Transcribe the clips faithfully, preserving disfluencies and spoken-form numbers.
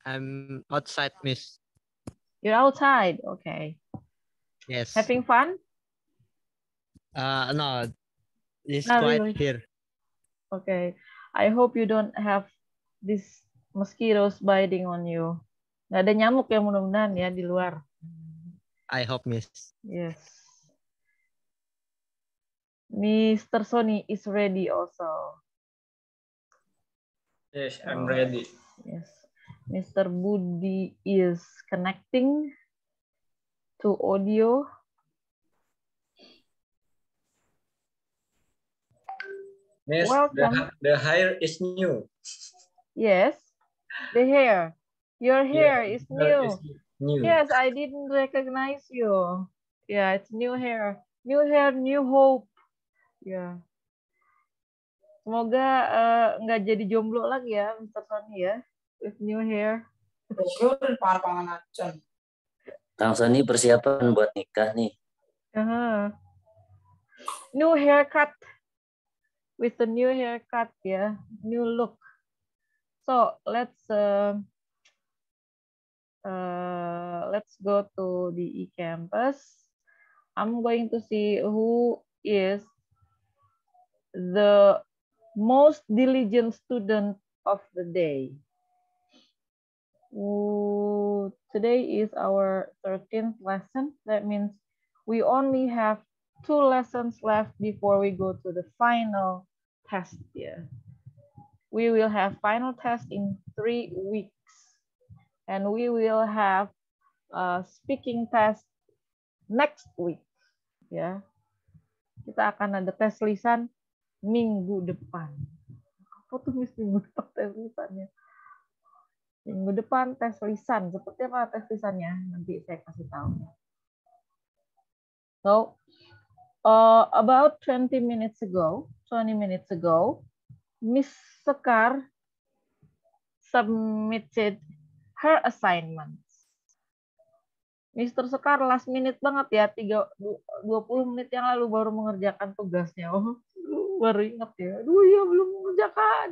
I'm outside, Miss. You're outside. Okay. Yes. Having fun? Uh, no, it's Not quiet really. here. Okay. I hope you don't have these mosquitoes biting on you. Nggak ada nyamuk ya mudah-mudahan ya di luar. I hope, Miss. Yes. Mister Sony is ready also. Yes, I'm ready. Yes. Mister Budi is connecting to audio. Miss, Welcome. The, the hair is new. Yes, the hair. Your hair Yeah, is the hair new. is new. Yes, I didn't recognize you. Yeah, it's new hair. New hair, new hope. Ya. Semoga uh, nggak jadi jomblo lagi ya, Mister Sony ya. With new hair. Kang Sony persiapan buat nikah nih. Uh-huh. New haircut. With the new haircut ya. New look. So, let's uh, uh, let's go to the eCampus. I'm going to see who is the most diligent student of the day. Ooh, today is our thirteenth lesson. That means we only have two lessons left before we go to the final test. Yeah. We will have final test in three weeks. And we will have a speaking test next week. Ya. Kita akan ada tes lisan minggu depan. Apa tuh Miss minggu depan tes lisannya? Minggu depan tes lisan. Seperti apa tes lisannya? Nanti saya kasih tahu. So, uh, about twenty minutes ago, twenty minutes ago, Miss Sekar submitted her assignments. Mister Sekar last minute banget ya, dua puluh menit yang lalu baru mengerjakan tugasnya. Oh, baru ingat ya. Aduh ya belum mengerjakan.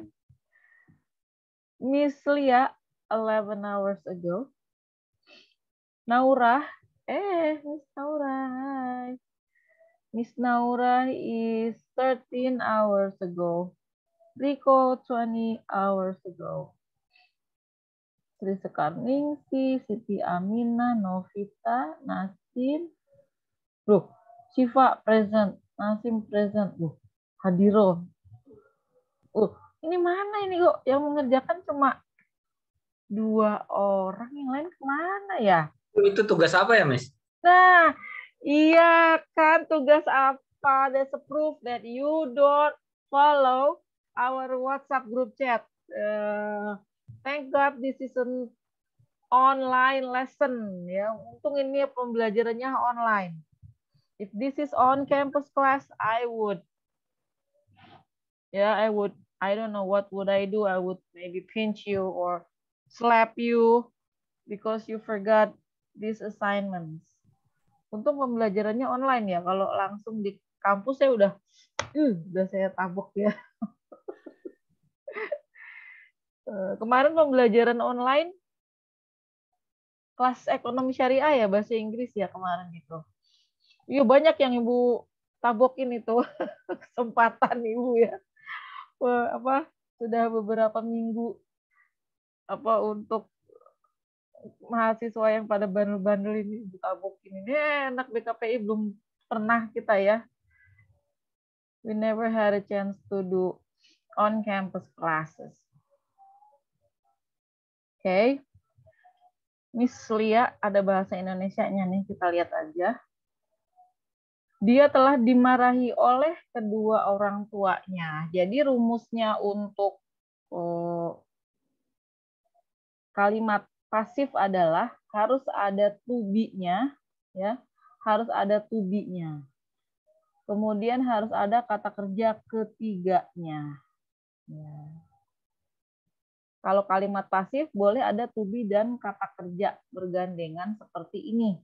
Miss Lia eleven hours ago. Naura, eh Miss Naura, hi. Miss Naura is thirteen hours ago. Rico twenty hours ago. Sri Sekarningsi, Siti Amina, Novita, Nasim. Loh, Siva present, Nasim present. Loh, Hadiro. Loh, ini mana ini kok yang mengerjakan cuma dua orang, yang lain kemana ya? Itu tugas apa ya, Miss? Nah, iya kan tugas apa? That's a proof that you don't follow our WhatsApp group chat. Uh, thank God this is an online lesson ya. Untung ini pembelajarannya online. If this is on campus class, I would, yeah, I would. I don't know what would I do. I would maybe pinch you or slap you because you forgot these assignments. Untung pembelajarannya online ya. Kalau langsung di kampus saya udah, uh, udah saya tabok ya. Kemarin pembelajaran online kelas ekonomi syariah ya, bahasa Inggris ya kemarin gitu. Iya banyak yang ibu tabokin itu kesempatan ibu ya. Apa sudah beberapa minggu apa untuk mahasiswa yang pada bandel-bandel ini ibu tabokin ini. Eh, enak B K P I belum pernah kita ya. We never had a chance to do on campus classes. Oke. Okay. Miss Lia ada bahasa Indonesianya nih, kita lihat aja. Dia telah dimarahi oleh kedua orang tuanya. Jadi rumusnya untuk oh, kalimat pasif adalah harus ada to be-nya, ya, harus ada to be-nya. Kemudian harus ada kata kerja ketiganya. Ya. Kalau kalimat pasif boleh ada to be dan kata kerja bergandengan seperti ini.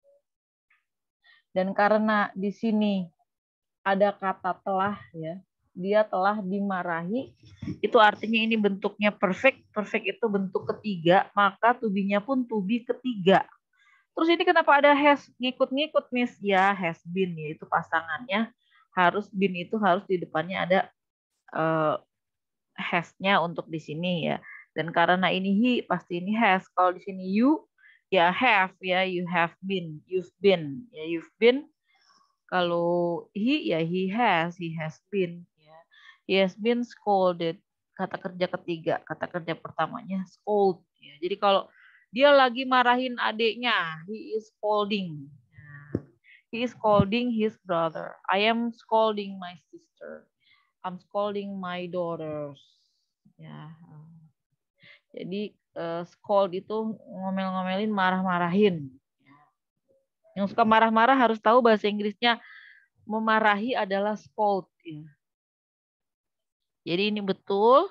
Dan karena di sini ada kata telah ya, dia telah dimarahi. Itu artinya ini bentuknya perfect. Perfect itu bentuk ketiga, maka to be-nya pun to be ketiga. Terus ini kenapa ada has ngikut-ngikut, Miss? Ya, has been, yaitu pasangannya. Harus been itu harus di depannya ada uh, has-nya untuk di sini ya. Dan karena ini he, pasti ini has. Kalau di sini you, ya have ya, you have been, you've been, ya you've been. Kalau he, ya he has, he has been. Ya. He has been scolded. Kata kerja ketiga, kata kerja pertamanya scold. Ya. Jadi kalau dia lagi marahin adiknya, he is scolding. He is scolding his brother. I am scolding my sister. I'm scolding my daughters. Ya. Jadi uh, scold itu ngomel-ngomelin, marah-marahin. Yang suka marah-marah harus tahu bahasa Inggrisnya memarahi adalah scold. Ya. Jadi ini betul.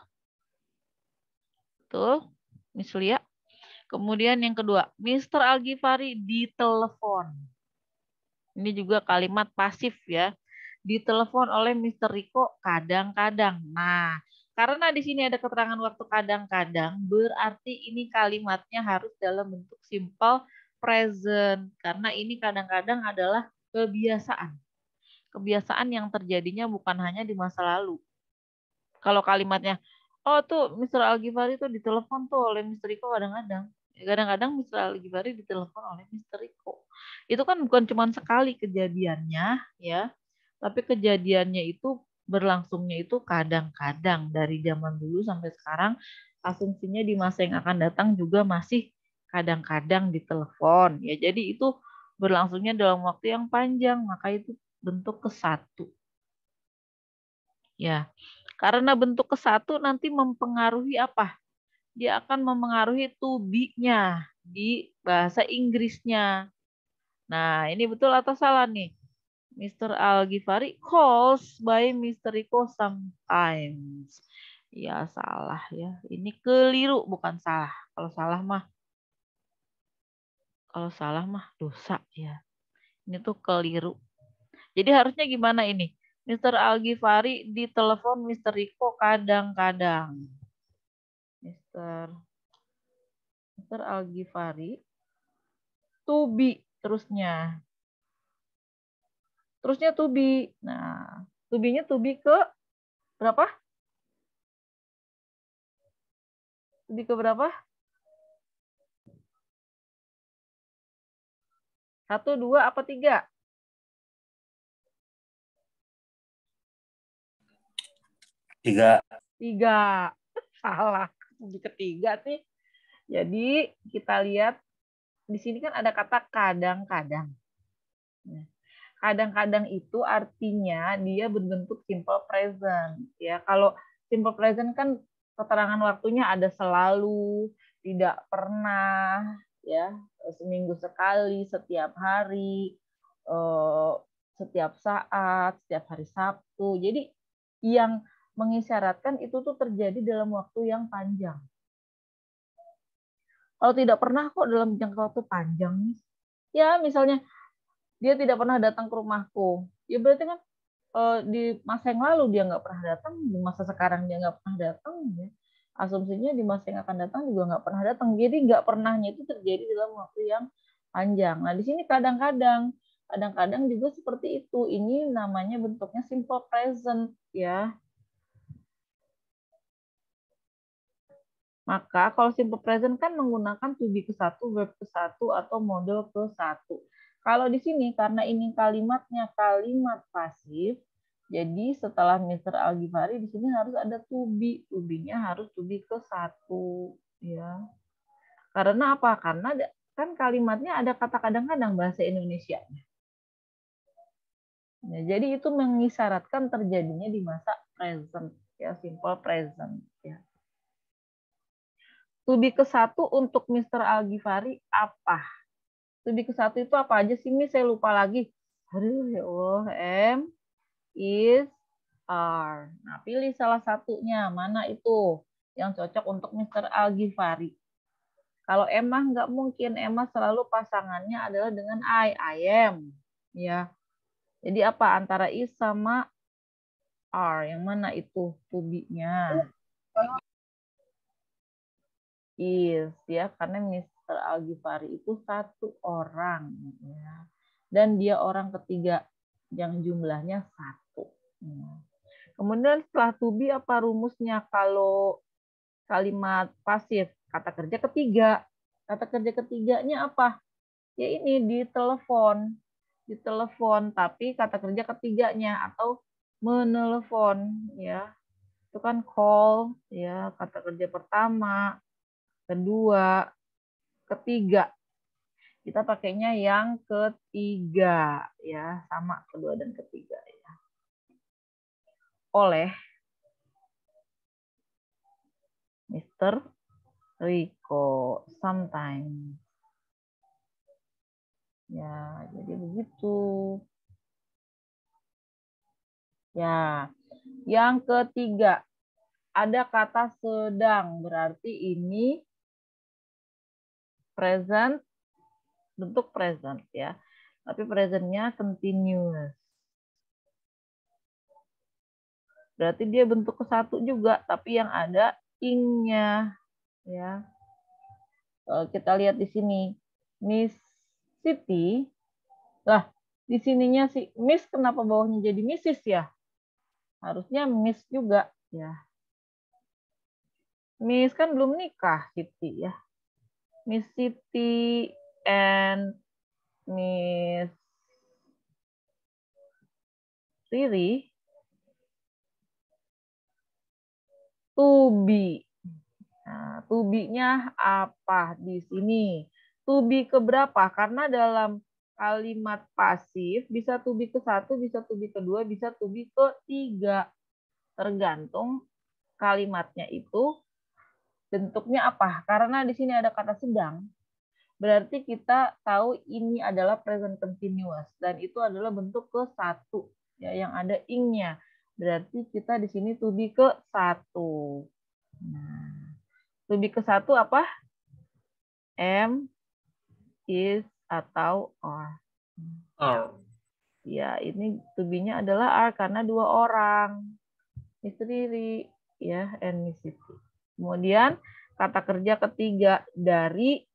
Betul. Miss Lia. Kemudian yang kedua, mister Algifari ditelepon. Ini juga kalimat pasif ya. Ditelepon oleh mister Riko kadang-kadang. Nah, karena di sini ada keterangan waktu kadang-kadang, berarti ini kalimatnya harus dalam bentuk simple present. Karena ini kadang-kadang adalah kebiasaan. Kebiasaan yang terjadinya bukan hanya di masa lalu. Kalau kalimatnya, oh tuh mister Algifari tuh ditelepon tuh oleh mister Riko kadang-kadang. Kadang-kadang mister Algifari ditelepon oleh mister Riko. Itu kan bukan cuma sekali kejadiannya, ya, tapi kejadiannya itu berlangsungnya itu kadang-kadang dari zaman dulu sampai sekarang. Asumsinya di masa yang akan datang juga masih kadang-kadang ditelepon, ya. Jadi itu berlangsungnya dalam waktu yang panjang, maka itu bentuk ke satu, ya. Karena bentuk ke satu nanti mempengaruhi apa? Dia akan mempengaruhi to be-nya di bahasa Inggrisnya. Nah, ini betul atau salah nih? mister Algifari calls by mister Riko sometimes. Ya, salah ya. Ini keliru, bukan salah. Kalau salah mah kalau salah mah dosa ya. Ini tuh keliru. Jadi harusnya gimana ini? mister Algifari ditelepon mister Riko kadang-kadang. Mister mister Algifari to be terusnya. Terusnya to be. Nah, to be-nya to be ke berapa? To be ke berapa? Satu, dua, apa tiga? Tiga. Tiga. Salah. Di ketiga nih. Jadi kita lihat di sini kan ada kata kadang-kadang. Kadang-kadang itu artinya dia berbentuk simple present. Ya, kalau simple present kan keterangan waktunya ada selalu, tidak pernah, ya, seminggu sekali, setiap hari, setiap saat, setiap hari Sabtu. Jadi yang mengisyaratkan itu tuh terjadi dalam waktu yang panjang. Kalau tidak pernah kok dalam jangka waktu panjang, ya misalnya dia tidak pernah datang ke rumahku, ya berarti kan eh, di masa yang lalu dia nggak pernah datang, di masa sekarang dia nggak pernah datang, ya. Asumsinya di masa yang akan datang juga nggak pernah datang. Jadi nggak pernahnya itu terjadi dalam waktu yang panjang. Nah di sini kadang-kadang, kadang-kadang juga seperti itu. Ini namanya bentuknya simple present, ya. Maka kalau simple present kan menggunakan to be ke satu, verb ke satu, atau model ke satu. Kalau di sini karena ini kalimatnya kalimat pasif, jadi setelah mister Algifari di sini harus ada to be. To be-nya harus to be ke satu, ya. Karena apa? Karena kan kalimatnya ada kata kadang-kadang bahasa Indonesianya. Ya, jadi itu mengisyaratkan terjadinya di masa present, ya, simple present, ya. To be ke satu untuk mister Algifari apa? To be ke satu itu apa aja sih, Miss? Saya lupa lagi. Aduh, ya Allah. M, is, are. Nah, pilih salah satunya. Mana itu yang cocok untuk mister Algifari? Kalau Emma nggak mungkin. Emma selalu pasangannya adalah dengan I. I am. Ya. Jadi apa? Antara is sama are. Yang mana itu to be-nya? Is ya, karena mister Al-Ghifari itu satu orang ya. Dan dia orang ketiga yang jumlahnya satu. Ya. Kemudian setelah to be apa rumusnya kalau kalimat pasif? Kata kerja ketiga. Kata kerja ketiganya apa? Ya ini di telepon. Di telepon, tapi kata kerja ketiganya atau menelepon ya. Itu kan call ya, kata kerja pertama, kedua, ketiga. Kita pakainya yang ketiga ya, sama kedua dan ketiga ya. Oleh mister Rico sometimes. Ya, jadi begitu. Ya, yang ketiga ada kata sedang, berarti ini present, bentuk present ya. Tapi presentnya continuous. Berarti dia bentuk ke satu juga, tapi yang ada ing-nya ya. Kalau kita lihat di sini, Miss Siti, lah di sininya si Miss kenapa bawahnya jadi Missus ya? Harusnya Miss juga ya. Miss kan belum nikah Siti ya. Miss Siti and Miss Riri to be. Nah, to be-nya apa di sini? To be ke berapa? Karena dalam kalimat pasif bisa to be ke satu, bisa to be kedua, bisa to be ke tiga. Tergantung kalimatnya itu bentuknya apa. Karena di sini ada kata sedang, berarti kita tahu ini adalah present continuous dan itu adalah bentuk ke satu ya, yang ada ing-nya. Berarti kita di sini to be ke satu. Nah, to be ke satu apa? Am, is, atau are. Are. Ya, ini to be-nya adalah are karena dua orang. Miss Riri ya, and Miss Siti. Kemudian kata kerja ketiga dari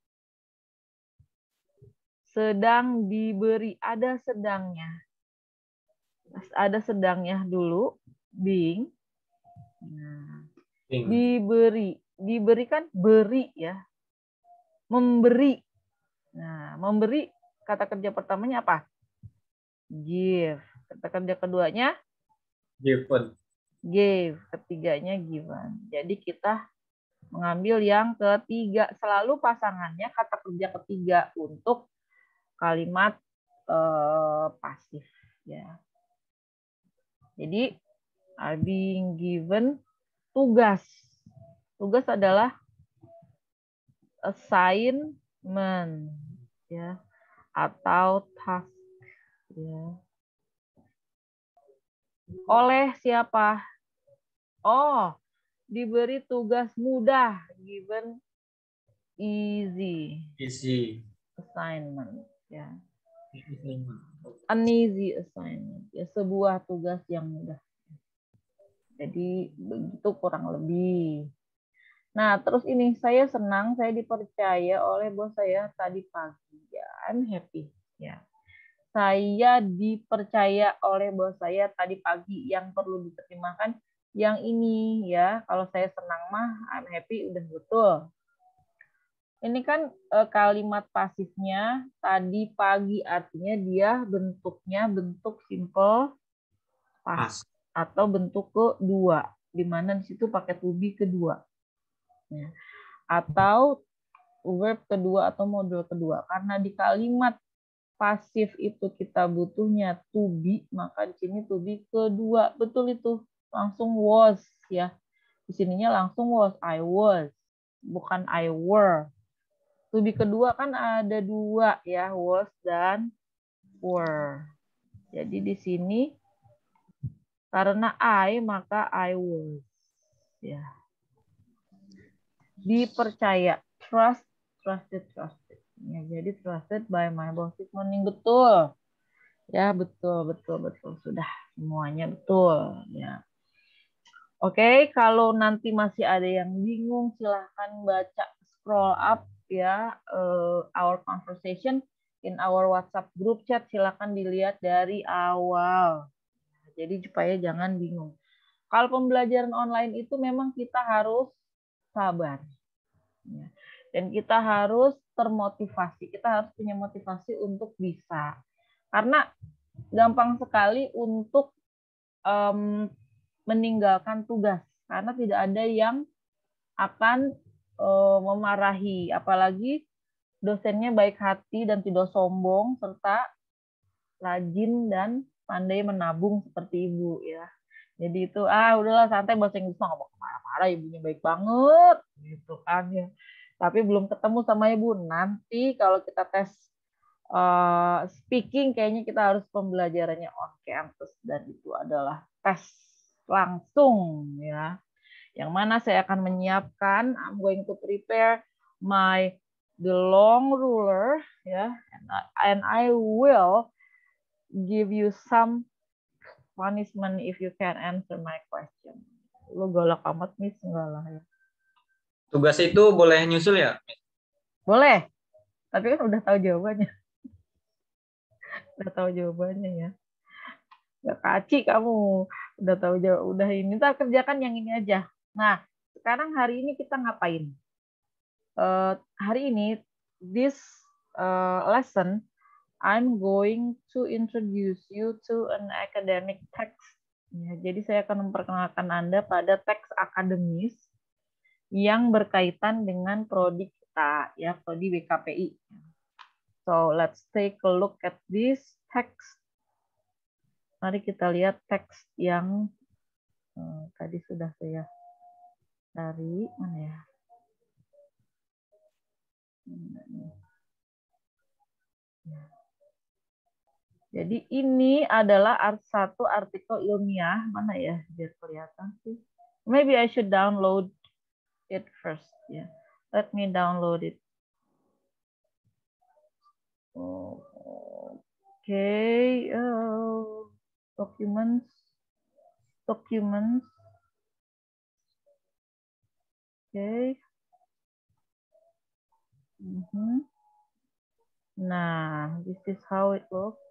sedang diberi, ada sedangnya. Ada sedangnya dulu, being. Nah, diberi, diberi kan beri ya. Memberi. Nah, memberi kata kerja pertamanya apa? Give. Kata kerja keduanya? Given. Give. Ketiganya given. Jadi kita mengambil yang ketiga. Selalu pasangannya kata kerja ketiga untuk kalimat eh, pasif. Ya. Jadi, are being given tugas. Tugas adalah assignment ya, atau task ya. Oleh siapa? Oh, diberi tugas mudah, given easy. Easy. Assignment ya. Easy. An easy assignment ya, sebuah tugas yang mudah. Jadi begitu kurang lebih. Nah, terus ini saya senang saya dipercaya oleh bos saya tadi pagi. Ya, I'm happy. Ya. Saya dipercaya oleh bos saya tadi pagi, yang perlu diterjemahkan yang ini ya. Kalau saya senang mah I'm happy udah betul. Ini kan eh, kalimat pasifnya tadi pagi, artinya dia bentuknya bentuk simple past atau bentuk kedua, di mana di situ pakai to be kedua. Ya. Atau verb kedua atau modul kedua. Karena di kalimat pasif itu kita butuhnya to be, maka di sini to be kedua. Betul itu. Langsung was ya. Di sininya langsung was, I was, bukan I were. To be kedua kan ada dua ya, was dan were. Jadi di sini karena I maka I was. Ya. Dipercaya, trust, trusted, trusted. Ya, jadi trusted by my boss this morning, betul. Ya, betul, betul, betul. Sudah semuanya betul. Ya. Oke, kalau nanti masih ada yang bingung, silahkan baca scroll up ya uh, our conversation in our WhatsApp group chat. Silahkan dilihat dari awal. Jadi supaya jangan bingung. Kalau pembelajaran online itu memang kita harus sabar. Ya. Dan kita harus termotivasi. Kita harus punya motivasi untuk bisa. Karena gampang sekali untuk um, meninggalkan tugas. Karena tidak ada yang akan uh, memarahi. Apalagi dosennya baik hati dan tidak sombong, serta rajin dan pandai menabung seperti ibu ya. Jadi itu ah udahlah santai, bahasa Inggris mah nggak mau marah-marah, ibunya baik banget gitu kan ya. Tapi belum ketemu sama ibu. Nanti kalau kita tes uh, speaking kayaknya kita harus pembelajarannya on campus dan itu adalah tes langsung ya. Yang mana saya akan menyiapkan, I'm going to prepare my the long ruler ya, and I, and I will give you some punishment if you can answer my question. Lu galak amat, Miss, enggak lah ya. Tugas itu boleh nyusul ya? Boleh, tapi kan udah tahu jawabannya. Udah tahu jawabannya ya. Gak kaci kamu, udah tahu jawab, udah ini, ntar kerjakan yang ini aja. Nah, sekarang hari ini kita ngapain? Uh, hari ini, this uh, lesson, I'm going to introduce you to an academic text. Ya, jadi saya akan memperkenalkan Anda pada teks akademis yang berkaitan dengan prodi kita, ya, prodi B K P I. So let's take a look at this text. Mari kita lihat teks yang hmm, tadi sudah saya cari, mana ya? Jadi ini adalah art satu artikel ilmiah, mana ya biar kelihatan sih. Maybe I should download it first ya. Yeah. Let me download it. Oh, Oke, okay. oh, documents, documents. Oke. Okay. Mm-hmm. Nah, this is how it looks.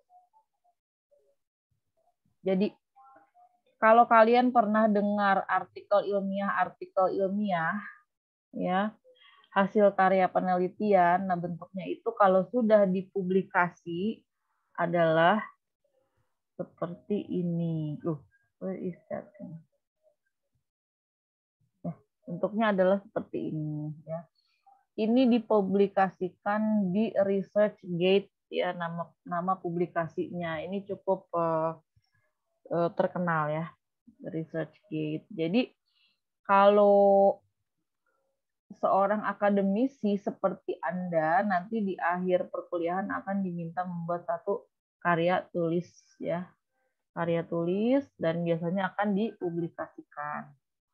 Jadi, kalau kalian pernah dengar artikel ilmiah, artikel ilmiah, ya, hasil karya penelitian, nah bentuknya itu kalau sudah dipublikasi adalah seperti ini. Uh, where is that? Nah, bentuknya adalah seperti ini, ya. Ini dipublikasikan di ResearchGate, ya, nama nama publikasinya. Ini cukup uh, terkenal ya, ResearchGate. Jadi kalau seorang akademisi seperti Anda nanti di akhir perkuliahan akan diminta membuat satu karya tulis ya, karya tulis dan biasanya akan dipublikasikan.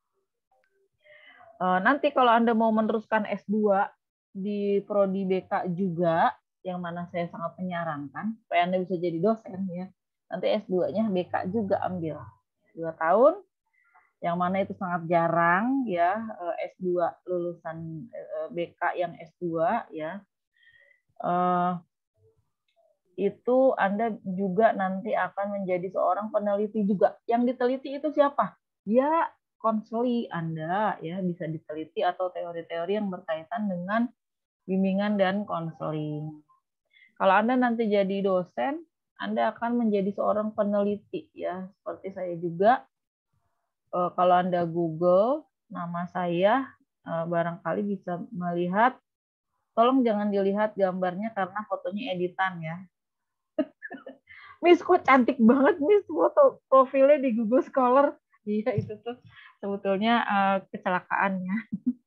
Nanti kalau Anda mau meneruskan S dua di prodi B K juga, yang mana saya sangat menyarankan supaya Anda bisa jadi dosen ya. Nanti S dua-nya B K juga ambil dua tahun, yang mana itu sangat jarang ya, S dua lulusan B K yang S dua ya. Itu Anda juga nanti akan menjadi seorang peneliti juga. Yang diteliti itu siapa? Ya konseli Anda ya, bisa diteliti atau teori-teori yang berkaitan dengan bimbingan dan konseling. Kalau Anda nanti jadi dosen, Anda akan menjadi seorang peneliti ya, seperti saya juga. Kalau Anda Google nama saya, barangkali bisa melihat. Tolong jangan dilihat gambarnya karena fotonya editan ya. Miss, kok cantik banget Miss foto profilnya di Google Scholar. Iya, itu tuh sebetulnya kecelakaannya.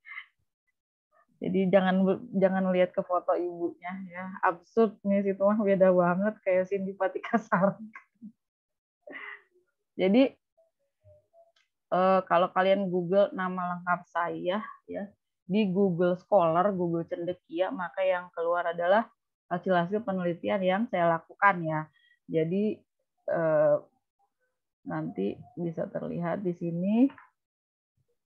Jadi jangan jangan lihat ke foto ibunya ya. Absurd Miss, itu mah beda banget kayak Cindy Patika Sarang. Jadi Uh, kalau kalian Google nama lengkap saya ya di Google Scholar, Google Cendekia, maka yang keluar adalah hasil-hasil penelitian yang saya lakukan ya. Jadi uh, nanti bisa terlihat di sini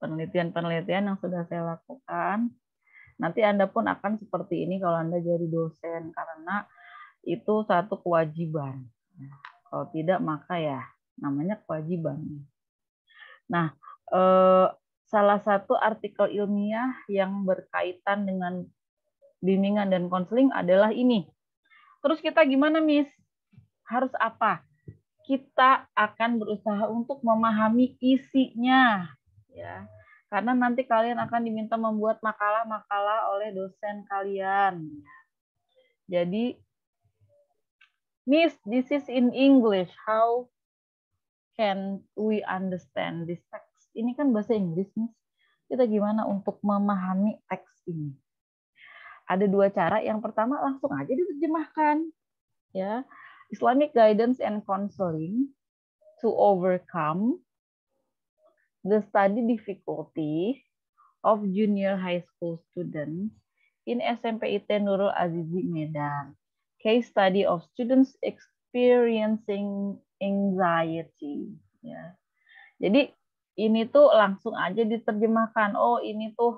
penelitian-penelitian yang sudah saya lakukan. Nanti Anda pun akan seperti ini kalau Anda jadi dosen, karena itu satu kewajiban. Kalau tidak, maka ya namanya kewajiban. Nah, eh, salah satu artikel ilmiah yang berkaitan dengan bimbingan dan konseling adalah ini. Terus kita gimana, Miss? Harus apa? Kita akan berusaha untuk memahami isinya, ya. Karena nanti kalian akan diminta membuat makalah-makalah oleh dosen kalian. Jadi, Miss, this is in English. How can we understand this text? Ini kan bahasa Inggris, Miss. Kita gimana untuk memahami teks ini? Ada dua cara. Yang pertama, langsung aja diterjemahkan. Ya, Islamic Guidance and Counseling to Overcome the Study Difficulty of Junior High School Students in S M P I T Nurul Azizi Medan. Case study of students experiencing anxiety. Ya. Jadi ini tuh langsung aja diterjemahkan. Oh, ini tuh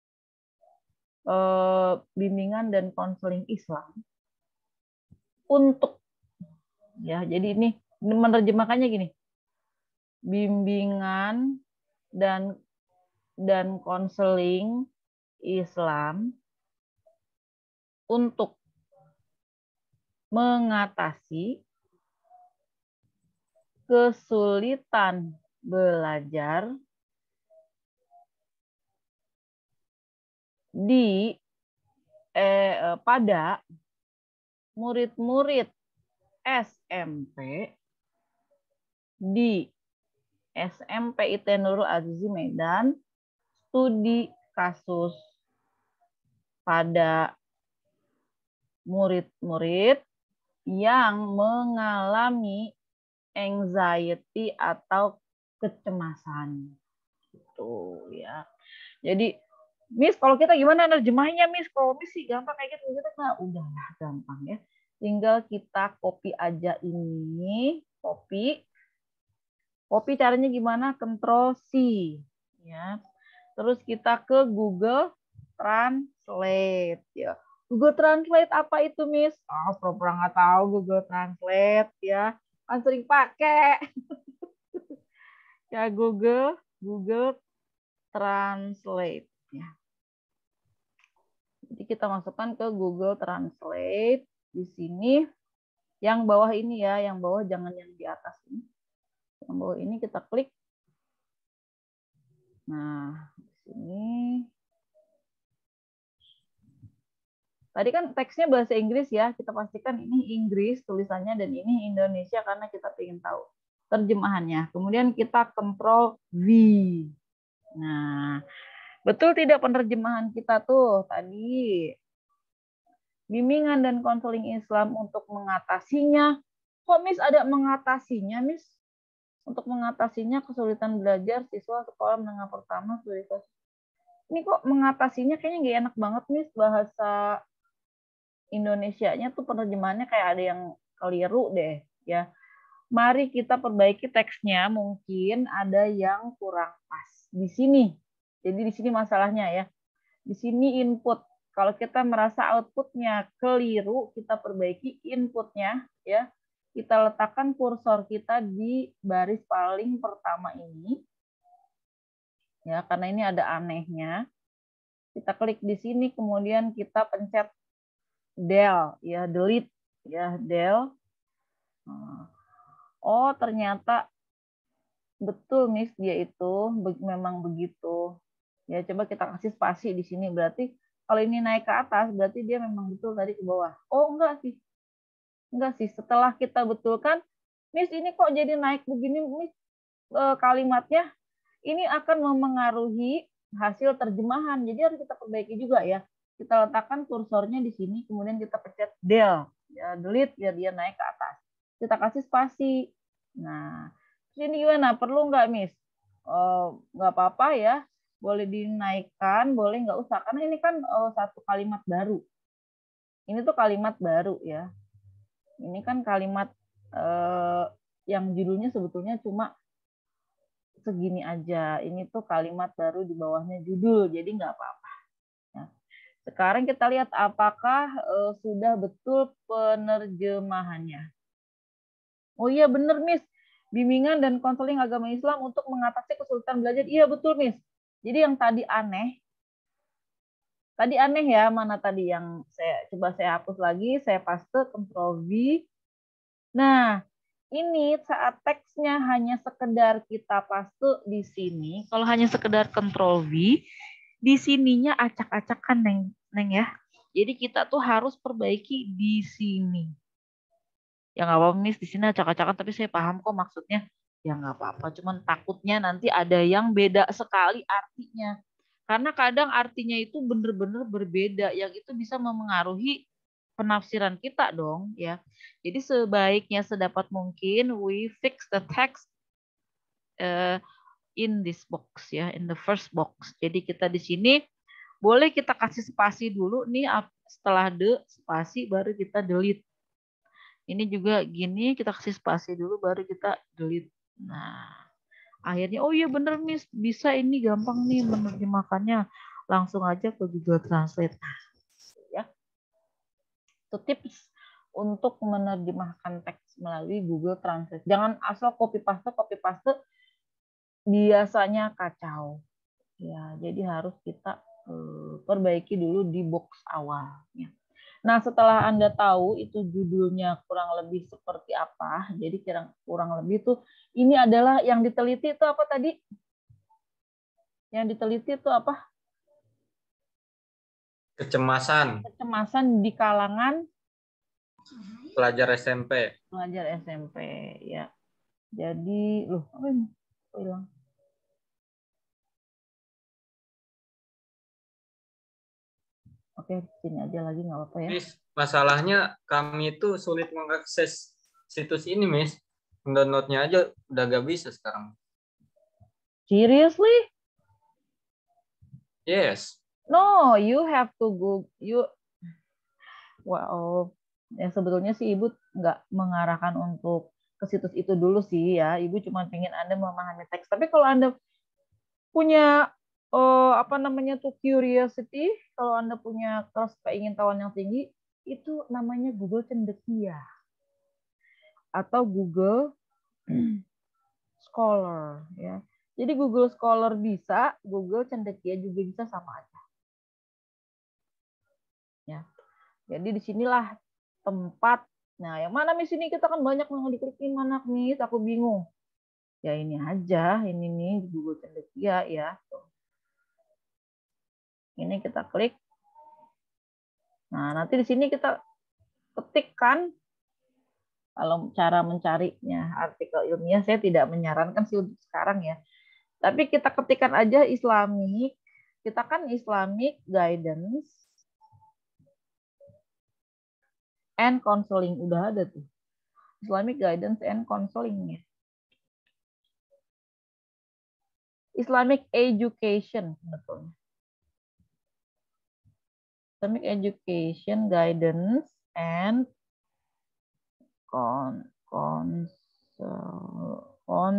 eh, bimbingan dan konseling Islam untuk, ya. Jadi ini menerjemahkannya gini. Bimbingan dan dan konseling Islam untuk mengatasi kesulitan belajar di eh, pada murid-murid S M P di S M P I T Nurul Azizi Medan, studi kasus pada murid-murid yang mengalami anxiety atau kecemasan. Gitu ya. Jadi, Miss, kalau kita gimana nerjemahnya, Miss? Kalau Miss sih gampang kayak gitu, gitu nah, udahlah gampang ya. Tinggal kita copy aja ini, copy. Copy caranya gimana? Control C, ya. Terus kita ke Google Translate, ya. Google Translate apa itu, Miss? Ah, oh, pura-pura nggak tahu Google Translate, ya. Kan sering pakai. Ya, Google, Google Translate, ya. Jadi kita masukkan ke Google Translate di sini. Yang bawah ini ya, yang bawah jangan yang di atas ini. Yang bawah ini kita klik. Nah, di sini. Tadi kan teksnya bahasa Inggris ya, kita pastikan ini Inggris tulisannya dan ini Indonesia karena kita ingin tahu terjemahannya. Kemudian kita Control V. Nah, betul tidak penerjemahan kita tuh tadi? Bimbingan dan konseling Islam untuk mengatasinya. Kok Miss ada mengatasinya, Miss? Untuk mengatasinya kesulitan belajar siswa sekolah menengah pertama. Ini kok mengatasinya kayaknya nggak enak banget, Miss. Bahasa Indonesianya tuh penerjemahannya kayak ada yang keliru deh, ya. Mari kita perbaiki teksnya, mungkin ada yang kurang pas di sini. Jadi di sini masalahnya ya. Di sini input. Kalau kita merasa outputnya keliru, kita perbaiki inputnya, ya. Kita letakkan kursor kita di baris paling pertama ini. Ya, karena ini ada anehnya. Kita klik di sini, kemudian kita pencet del, ya, delete, ya, del. Oh, ternyata betul, Miss, dia itu memang begitu. Ya, coba kita kasih spasi di sini. Berarti kalau ini naik ke atas, berarti dia memang betul tadi ke bawah. Oh, enggak sih. Enggak sih. Setelah kita betulkan, Miss, ini kok jadi naik begini, Miss, kalimatnya. Ini akan memengaruhi hasil terjemahan. Jadi harus kita perbaiki juga ya. Kita letakkan kursornya di sini, kemudian kita pencet del, ya, delete biar dia naik ke atas. Kita kasih spasi. Nah, ini gimana? Perlu nggak, Miss? Oh, nggak apa-apa ya. Boleh dinaikkan, boleh nggak usah. Karena ini kan oh, satu kalimat baru. Ini tuh kalimat baru ya. Ini kan kalimat eh, yang judulnya sebetulnya cuma segini aja. Ini tuh kalimat baru di bawahnya judul, jadi nggak apa-apa. Nah, sekarang kita lihat apakah uh, sudah betul penerjemahannya. Oh iya bener Miss, bimbingan dan konseling agama Islam untuk mengatasi kesulitan belajar. Iya betul Miss. Jadi yang tadi aneh, tadi aneh ya, mana tadi yang saya coba saya hapus lagi, saya paste, Ctrl V. Nah, ini saat teksnya hanya sekedar kita paste di sini, kalau hanya sekedar Ctrl V, di sininya acak-acakan Neng, Neng ya. Jadi kita tuh harus perbaiki di sini. Ya nggak apa-apa Miss, di sini acak-acakan, tapi saya paham kok maksudnya. Ya nggak apa-apa, cuman takutnya nanti ada yang beda sekali artinya. Karena kadang artinya itu benar-benar berbeda, yang itu bisa memengaruhi penafsiran kita dong ya. Jadi sebaiknya sedapat mungkin we fix the text uh, in this box ya, in the first box. Jadi kita di sini boleh kita kasih spasi dulu nih, setelah the spasi baru kita delete. Ini juga gini, kita kasih spasi dulu baru kita delete. Nah, akhirnya oh iya bener Miss, bisa ini gampang nih menerjemahkannya. Langsung aja ke Google Translate. Nah, ya. Itu tips untuk menerjemahkan teks melalui Google Translate. Jangan asal copy paste copy paste, biasanya kacau. Ya, jadi harus kita uh, perbaiki dulu di box awal. Ya. Nah, setelah Anda tahu itu judulnya kurang lebih seperti apa, jadi kira kurang lebih itu ini adalah yang diteliti itu apa tadi? Yang diteliti itu apa? Kecemasan. Kecemasan di kalangan Pelajar S M P. Pelajar S M P, ya. Jadi, loh, apa ini? Kok hilang? Oke, sini aja lagi nggak apa-apa ya. Miss, masalahnya kami itu sulit mengakses situs ini, Miss. Downloadnya aja udah gak bisa sekarang. Seriously? Yes. No, you have to go. You, wow. Ya sebetulnya sih Ibu nggak mengarahkan untuk ke situs itu dulu sih ya. Ibu cuma pengen Anda memahami teks. Tapi kalau Anda punya oh, apa namanya tuh curiosity, kalau Anda punya terus keingintahuan yang tinggi, itu namanya Google Cendekia atau Google Scholar ya. Jadi Google Scholar bisa, Google Cendekia juga bisa sama aja. Ya. Jadi disinilah tempat. Nah, yang mana Miss ini kita kan banyak yang diklik di mana Miss? Aku bingung. Ya ini aja, ini nih Google Cendekia ya. Ini kita klik. Nah, nanti di sini kita ketikkan. Kalau cara mencarinya artikel ilmiah saya tidak menyarankan sih untuk sekarang ya. Tapi kita ketikkan aja Islamic. Kita kan Islamic Guidance and Counseling. Udah ada tuh. Islamic Guidance and Counseling-nya. Islamic Education sebetulnya. Islamic Education Guidance and Con, konsel, kon,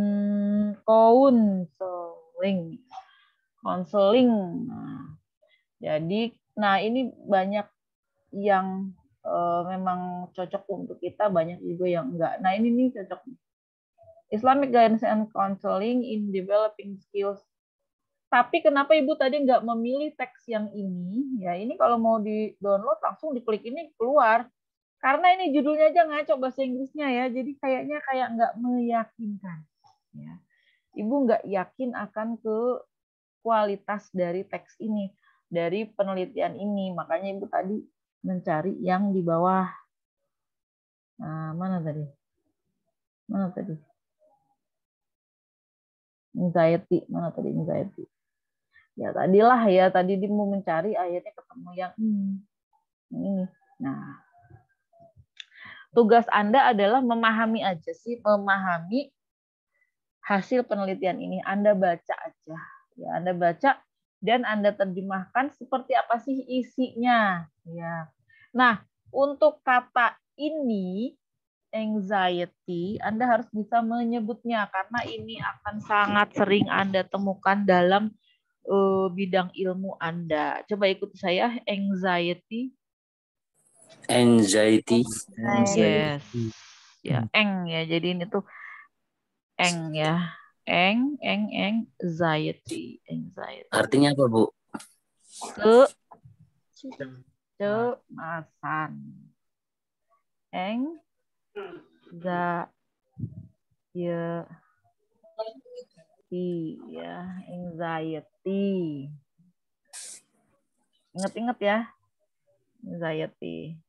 counseling, counseling. Nah, jadi, nah ini banyak yang uh, memang cocok untuk kita, banyak juga yang enggak. Nah ini nih cocok. Islamic Guidance and Counseling in Developing Skills. Tapi kenapa Ibu tadi nggak memilih teks yang ini? Ya ini kalau mau di download langsung diklik ini keluar. Karena ini judulnya aja ngaco bahasa Inggrisnya ya, jadi kayaknya kayak nggak meyakinkan. Ya. Ibu nggak yakin akan ke kualitas dari teks ini, dari penelitian ini. Makanya Ibu tadi mencari yang di bawah. Nah, mana tadi? Mana tadi? Anxiety, mana tadi anxiety? Ya tadilah ya, tadi dia mau mencari, akhirnya ketemu yang ini. Ini. Nah. Tugas Anda adalah memahami aja sih, memahami hasil penelitian ini. Anda baca aja. Ya, Anda baca dan Anda terjemahkan seperti apa sih isinya. Ya. Nah, untuk kata ini, anxiety, Anda harus bisa menyebutnya karena ini akan sangat sering Anda temukan dalam uh, bidang ilmu Anda. Coba ikuti saya, anxiety. Anxiety. Yes. Ya, eng ya. Jadi ini tuh eng ya. Eng, eng, anxiety, anxiety. Artinya apa, Bu? Ke cemasan. Eng, za, ya, ya, anxiety. Ingat-ingat ya, anxiety.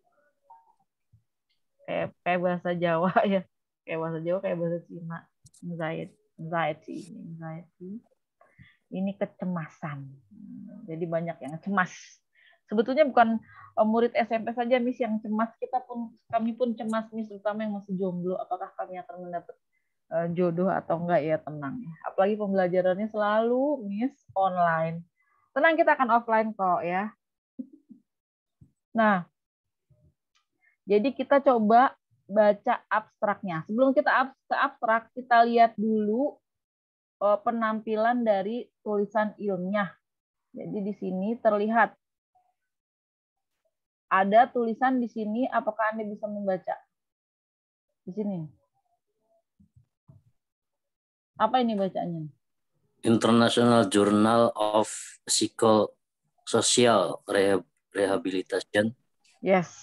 Kayak, kayak bahasa Jawa ya, kayak bahasa Jawa, kayak bahasa Cina. Anxiety, anxiety, anxiety. Ini kecemasan. Jadi banyak yang cemas. Sebetulnya bukan murid S M P saja, Miss, yang cemas. Kita pun, kami pun cemas, Miss, terutama yang masih jomblo. Apakah kami akan mendapat uh, jodoh atau enggak, ya tenang. Apalagi pembelajarannya selalu, Miss, online. Tenang, kita akan offline kok ya. Nah, jadi kita coba baca abstraknya. Sebelum kita ke abstrak, kita lihat dulu uh, penampilan dari tulisan ilmiah. Jadi di sini terlihat ada tulisan di sini. Apakah Anda bisa membaca? Di sini. Apa ini bacanya? International Journal of Psychosocial Rehabilitation. Yes.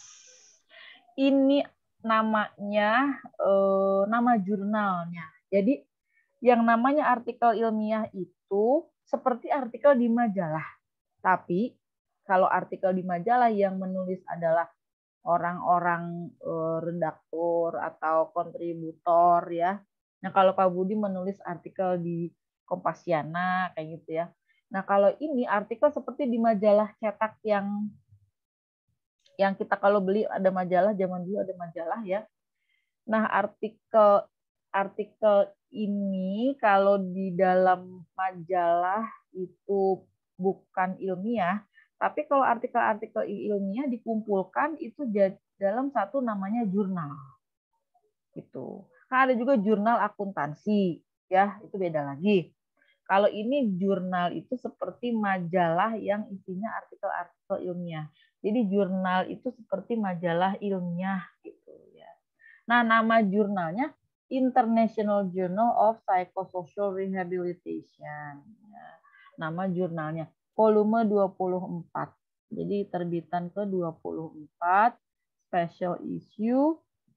Ini namanya eh, nama jurnalnya. Jadi yang namanya artikel ilmiah itu seperti artikel di majalah. Tapi kalau artikel di majalah yang menulis adalah orang-orang eh, redaktur atau kontributor ya. Nah, kalau Pak Budi menulis artikel di Kompasiana kayak gitu ya. Nah, kalau ini artikel seperti di majalah cetak yang yang kita kalau beli ada majalah, zaman dulu ada majalah ya. Nah, artikel artikel ini kalau di dalam majalah itu bukan ilmiah, tapi kalau artikel-artikel ilmiah dikumpulkan itu dalam satu namanya jurnal. Gitu. Nah, ada juga jurnal akuntansi, ya, itu beda lagi. Kalau ini jurnal itu seperti majalah yang isinya artikel-artikel ilmiah. Jadi jurnal itu seperti majalah ilmiah gitu ya. Nah, nama jurnalnya International Journal of Psychosocial Rehabilitation. Ya. Nama jurnalnya volume dua puluh empat. Jadi terbitan ke dua puluh empat, special issue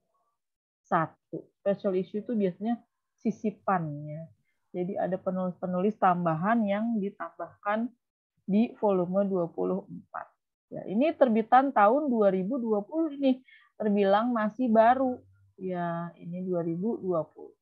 satu. Special issue itu biasanya sisipan ya. Jadi ada penulis-penulis tambahan yang ditambahkan di volume dua puluh empat. Ya, ini terbitan tahun dua ribu dua puluh ini terbilang masih baru. Ya, ini dua ribu dua puluh.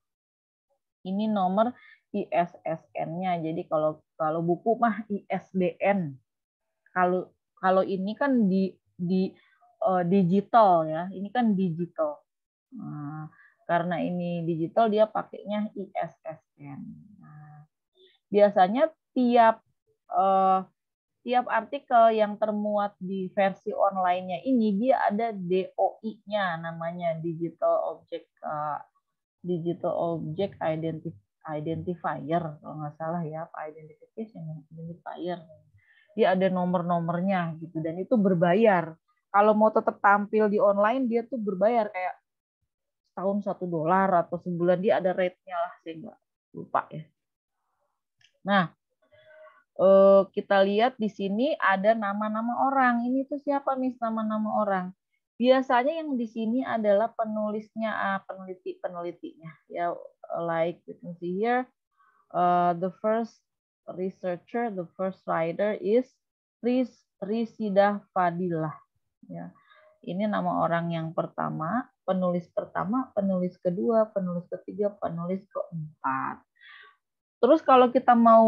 Ini nomor I S S N-nya. Jadi kalau kalau buku mah I S B N. Kalau kalau ini kan di di uh, digital ya. Ini kan digital. Nah, karena ini digital dia pakainya I S S N. Nah, biasanya tiap uh, tiap artikel yang termuat di versi online-nya ini dia ada D O I-nya, namanya Digital Object uh, Digital Object Identifier kalau nggak salah ya, identification identifier. Dia ada nomor-nomornya gitu dan itu berbayar. Kalau mau tetap tampil di online dia tuh berbayar kayak setahun satu dolar atau sebulan dia ada rate-nya lah, saya nggak lupa ya. Nah, eh, kita lihat di sini ada nama-nama orang. Ini tuh siapa Miss nama-nama orang? Biasanya yang di sini adalah penulisnya, ah, peneliti penelitinya ya, like we can see here, uh, the first researcher, the first writer is Riz Rizida Fadilah ya. Ini nama orang yang pertama, penulis pertama, penulis kedua, penulis ketiga, penulis keempat. Terus kalau kita mau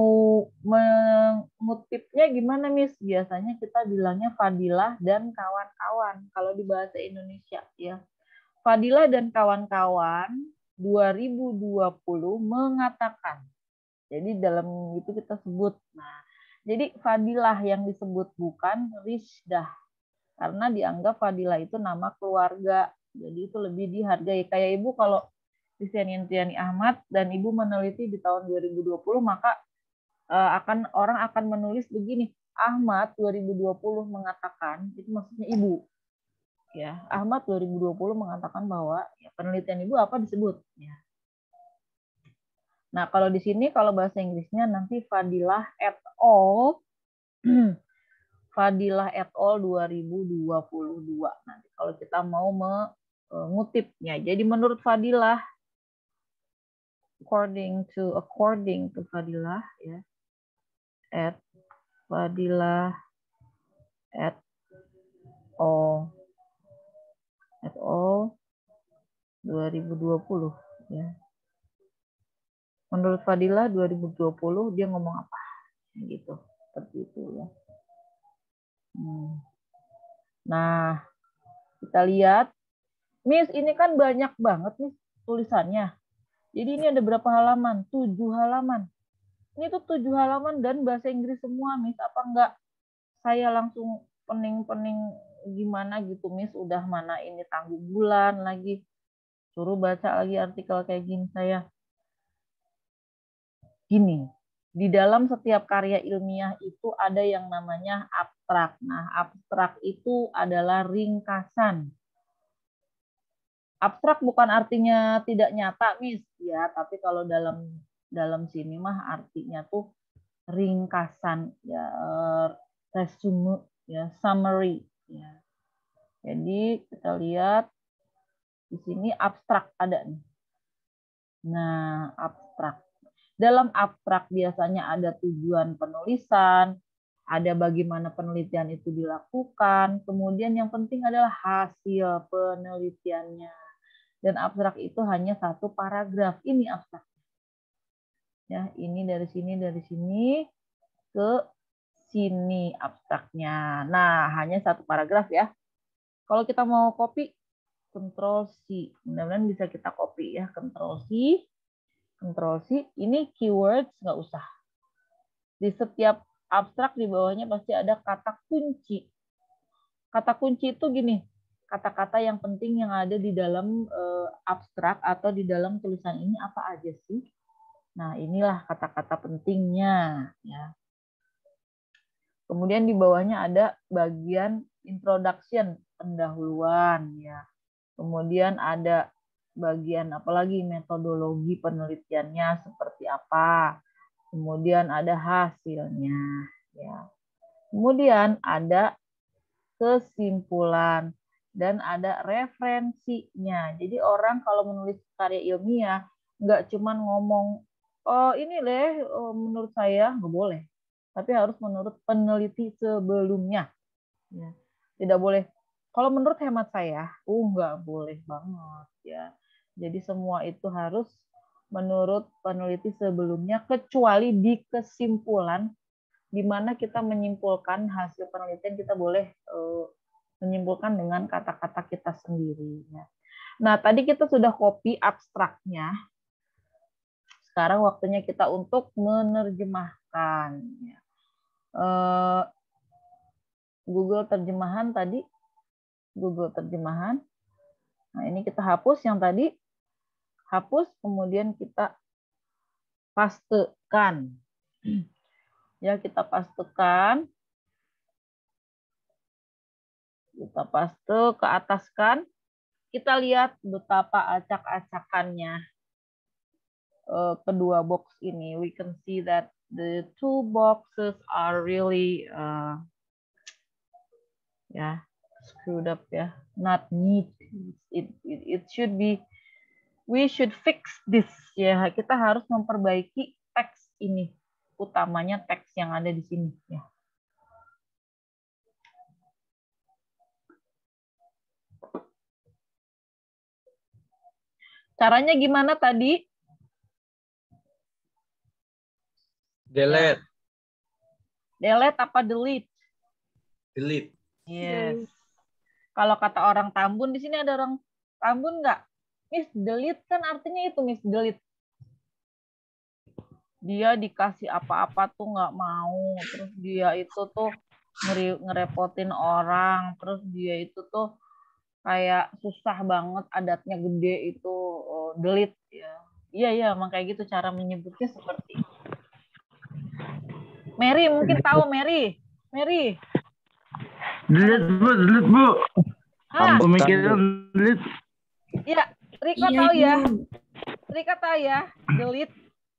mengutipnya gimana, Miss? Biasanya kita bilangnya Fadilah dan kawan-kawan kalau di bahasa Indonesia ya. Fadilah dan kawan-kawan dua ribu dua puluh mengatakan. Jadi dalam itu kita sebut. Nah, jadi Fadilah yang disebut bukan Rizdah. Karena dianggap Fadilah itu nama keluarga Jadi itu lebih dihargai. Kayak Ibu kalau Kristiani Yantiani Ahmad dan Ibu meneliti di tahun dua ribu dua puluh, maka uh, akan orang akan menulis begini, Ahmad dua ribu dua puluh mengatakan, itu maksudnya Ibu. Ya, Ahmad dua ribu dua puluh mengatakan bahwa ya, penelitian Ibu apa disebut. Ya. Nah, kalau di sini kalau bahasa Inggrisnya nanti Fadilah et al. Fadilah et al. dua ribu dua puluh dua. Nanti kalau kita mau mengutipnya. Jadi menurut Fadilah, according to according to Fadilah, ya, at Fadilah et al. et al. dua ribu dua puluh, ya. Menurut Fadilah dua ribu dua puluh dia ngomong apa? Gitu, seperti itu ya. Hmm. Nah, kita lihat, Miss, ini kan banyak banget nih tulisannya. Jadi ini ada berapa halaman? Tujuh halaman. Ini tuh tujuh halaman dan bahasa Inggris semua, Miss. Apa enggak saya langsung pening-pening gimana gitu, Miss? Udah mana ini tanggung bulan lagi. Suruh baca lagi artikel kayak gini saya. Gini. Di dalam setiap karya ilmiah itu ada yang namanya abstrak. Nah, abstrak itu adalah ringkasan. Abstrak bukan artinya tidak nyata, Miss, ya, tapi kalau dalam dalam sini mah artinya tuh ringkasan, ya, resume, ya, summary, ya. Jadi kita lihat di sini abstrak ada nih. Nah, abstrak. Dalam abstrak biasanya ada tujuan penulisan, ada bagaimana penelitian itu dilakukan, kemudian yang penting adalah hasil penelitiannya. Dan abstrak itu hanya satu paragraf. Ini abstrak. Ya, ini dari sini, dari sini ke sini abstraknya. Nah, hanya satu paragraf ya. Kalau kita mau copy, Ctrl C. Mudah-mudahan bisa kita copy ya. Ctrl C. Ctrl C, ini keywords nggak usah. Di setiap abstrak di bawahnya pasti ada kata kunci. Kata kunci itu gini, kata-kata yang penting yang ada di dalam uh, abstrak atau di dalam tulisan ini apa aja sih? Nah, inilah kata-kata pentingnya. Ya. Kemudian di bawahnya ada bagian introduction, pendahuluan. Ya. Kemudian ada bagian apalagi metodologi penelitiannya seperti apa, kemudian ada hasilnya, ya. Kemudian ada kesimpulan dan ada referensinya. Jadi orang kalau menulis karya ilmiah nggak cuman ngomong, oh ini deh oh, menurut saya, nggak boleh, tapi harus menurut peneliti sebelumnya, ya. Tidak boleh. Kalau menurut hemat saya, uh nggak boleh banget ya. Jadi semua itu harus menurut peneliti sebelumnya, kecuali di kesimpulan, di mana kita menyimpulkan hasil penelitian, kita boleh uh, menyimpulkan dengan kata-kata kita sendiri. Ya. Nah, tadi kita sudah copy abstraknya. Sekarang waktunya kita untuk menerjemahkan. Ya. Uh, Google terjemahan tadi. Google terjemahan. Nah, ini kita hapus yang tadi. Hapus, kemudian kita pastekan. Ya, kita pastekan. Kita paste ke ataskan. Kita lihat betapa acak-acakannya uh, kedua box ini. We can see that the two boxes are really uh, ya, screwed up ya, not neat. It, it it should be, we should fix this ya. Kita harus memperbaiki teks ini, utamanya teks yang ada di sini ya. Caranya gimana tadi? Delete. Ya. Delete apa delete? Delete. Yes. Kalau kata orang Tambun, di sini ada orang Tambun nggak? Miss, delete kan artinya itu, Miss, delete. Dia dikasih apa-apa tuh nggak mau, terus dia itu tuh ngeri, ngerepotin orang, terus dia itu tuh kayak susah banget, adatnya gede itu oh, delete ya. Iya iya, emang kayak gitu cara menyebutnya seperti itu. Mary mungkin tahu Mary. Mary. Delete bu, delete bu. Ah, Pemikiran delete. iya, Rika Iya, tahu ya. Ibu. Rika tahu ya, delete.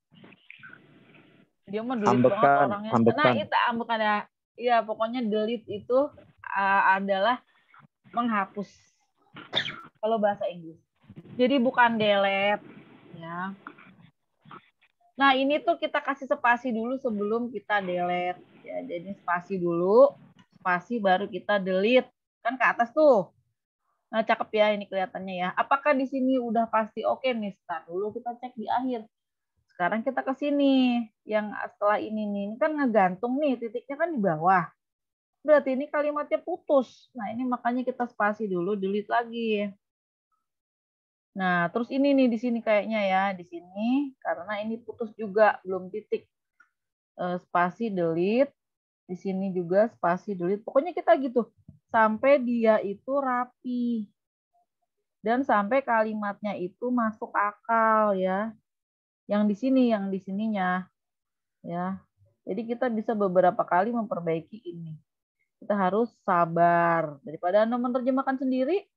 Dia mah delete banget Ambekan, orangnya. ambekan. Nah, itu ambekan ya. Iya, pokoknya delete itu uh, adalah menghapus. Kalau bahasa Inggris. Jadi bukan delete ya. Nah, ini tuh kita kasih spasi dulu sebelum kita delete ya. Jadi spasi dulu, spasi baru kita delete. Kan ke atas tuh. Nah, cakep ya ini kelihatannya ya. Apakah di sini udah pasti oke nih? Start dulu kita cek di akhir. Sekarang kita ke sini. Yang setelah ini nih, ini kan ngegantung nih, titiknya kan di bawah. Berarti ini kalimatnya putus. Nah, ini makanya kita spasi dulu, delete lagi. Nah, terus ini nih di sini kayaknya ya, di sini karena ini putus juga, belum titik. Spasi delete. Di sini juga spasi delete. Pokoknya kita gitu. Sampai dia itu rapi. Dan sampai kalimatnya itu masuk akal ya. Yang di sini, yang di sininya. Ya. Jadi kita bisa beberapa kali memperbaiki ini. Kita harus sabar. Daripada Anda menerjemahkan sendiri,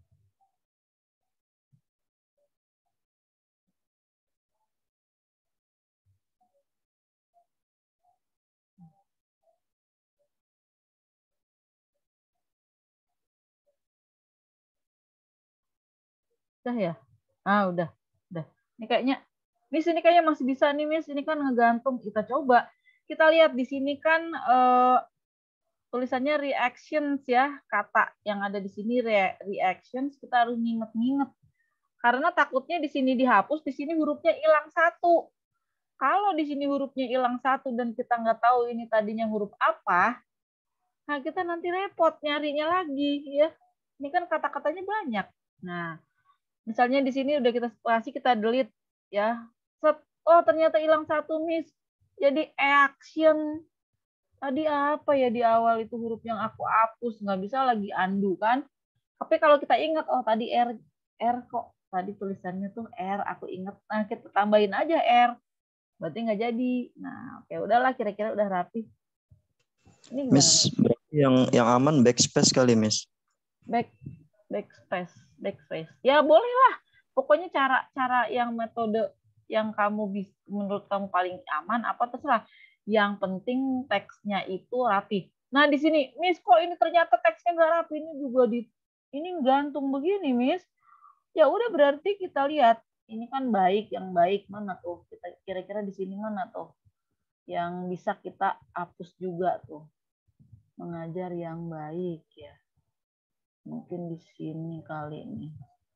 udah ya? Ah, udah. Udah. Ini kayaknya, Miss ini kayaknya masih bisa nih, Miss. Ini kan ngegantung. Kita coba. Kita lihat di sini kan eh, tulisannya reactions ya. Kata yang ada di sini re reactions. Kita harus nginget-nginget. Karena takutnya di sini dihapus, di sini hurufnya hilang satu. Kalau di sini hurufnya hilang satu dan kita nggak tahu ini tadinya huruf apa, nah kita nanti repot nyarinya lagi ya. Ini kan kata-katanya banyak. Nah, misalnya di sini udah kita spasi, kita delete ya. Set, oh ternyata hilang satu, Miss. Jadi action. Tadi apa ya di awal itu huruf yang aku hapus, nggak bisa lagi undo kan? Tapi kalau kita ingat, oh tadi R, R kok. Tadi tulisannya tuh R, aku ingat. Nah kita tambahin aja R. Berarti nggak jadi. Nah oke udahlah, kira-kira udah rapi. Ini gimana, Miss, berarti yang yang aman backspace kali, Miss. Back backspace, backspace. Ya boleh lah. Pokoknya cara-cara yang metode yang kamu bisa, menurut kamu paling aman apa terserah. Yang penting teksnya itu rapi. Nah di sini, Miss kok ini ternyata teksnya nggak rapi, ini juga di ini gantung begini, Miss. Ya udah berarti kita lihat ini kan baik, yang baik mana tuh? Kita kira-kira di sini mana tuh? Yang bisa kita hapus juga tuh. Mengajar yang baik ya. Mungkin di sini kali ini.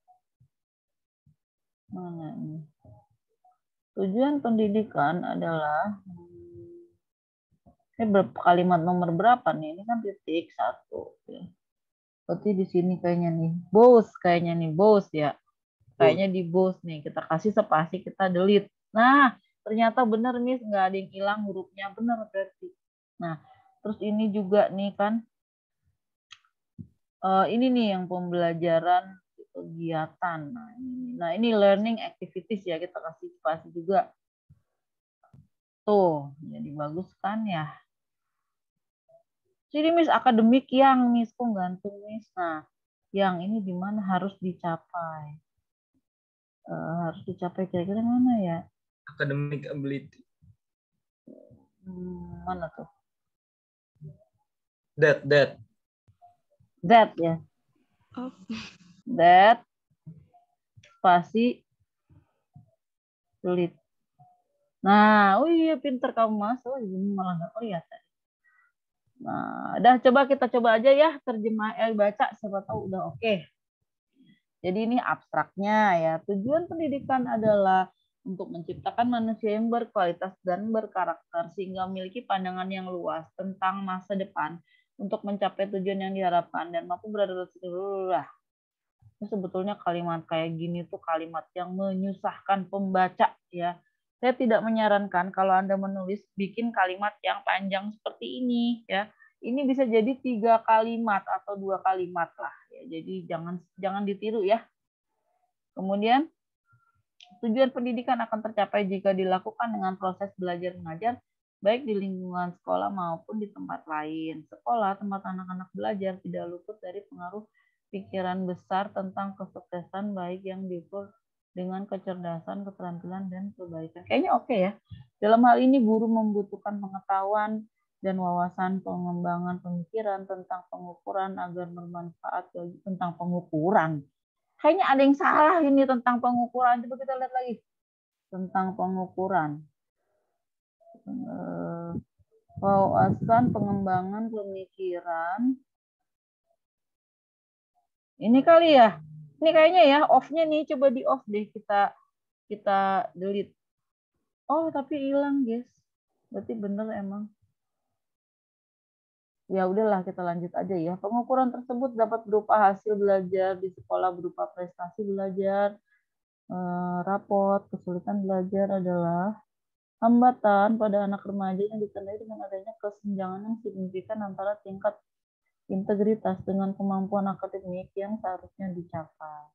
Mana nih? Tujuan pendidikan adalah ini kalimat nomor berapa nih? Ini kan titik satu. Ya. Berarti di sini kayaknya nih. Both kayaknya nih. Both ya. Kayaknya di both nih. Kita kasih spasi, kita delete. Nah, ternyata benar, Miss. Nggak ada yang hilang hurufnya. Benar berarti. Nah, terus ini juga nih kan. Uh, ini nih yang pembelajaran kegiatan. Nah ini, nah, ini learning activities ya. Kita kasih spasi juga. Tuh. Jadi bagus kan ya. Jadi Miss akademik yang Miss kok gantung Miss. Nah, yang ini di mana harus dicapai? Uh, harus dicapai kira-kira mana ya? Academic ability. Hmm, mana tuh? That, that. That ya. Oh. That spasi sulit. Nah, oh iya pinter kamu Mas. Oh ini malah nggak kelihatan. Nah, udah coba kita coba aja ya terjemah eh baca siapa tahu udah oke. Okay. Jadi ini abstraknya ya. Tujuan pendidikan adalah untuk menciptakan manusia yang berkualitas dan berkarakter sehingga memiliki pandangan yang luas tentang masa depan untuk mencapai tujuan yang diharapkan dan mampu beradaptasi. Sebetulnya kalimat kayak gini tuh kalimat yang menyusahkan pembaca ya. Saya tidak menyarankan kalau Anda menulis bikin kalimat yang panjang seperti ini ya. Ini bisa jadi tiga kalimat atau dua kalimat lah Jadi jangan jangan ditiru ya. Kemudian tujuan pendidikan akan tercapai jika dilakukan dengan proses belajar mengajar baik di lingkungan sekolah maupun di tempat lain. Sekolah, tempat anak-anak belajar, tidak luput dari pengaruh pikiran besar tentang kesuksesan baik yang diukur dengan kecerdasan, keterampilan, dan kebaikan. Kayaknya oke ya. Dalam hal ini guru membutuhkan pengetahuan dan wawasan pengembangan pemikiran tentang pengukuran agar bermanfaat bagi tentang pengukuran. Kayaknya ada yang salah ini tentang pengukuran. Coba kita lihat lagi. Tentang pengukuran. Wawasan pengembangan pemikiran. Ini kali ya. Ini kayaknya ya off-nya nih. Coba di off deh. Kita kita delete. Oh tapi hilang guys. Berarti bener emang. Ya udahlah kita lanjut aja ya. Pengukuran tersebut dapat berupa hasil belajar di sekolah berupa prestasi belajar, eh, raport, kesulitan belajar adalah hambatan pada anak remaja yang ditandai dengan adanya kesenjangan yang signifikan antara tingkat integritas dengan kemampuan akademik yang seharusnya dicapai.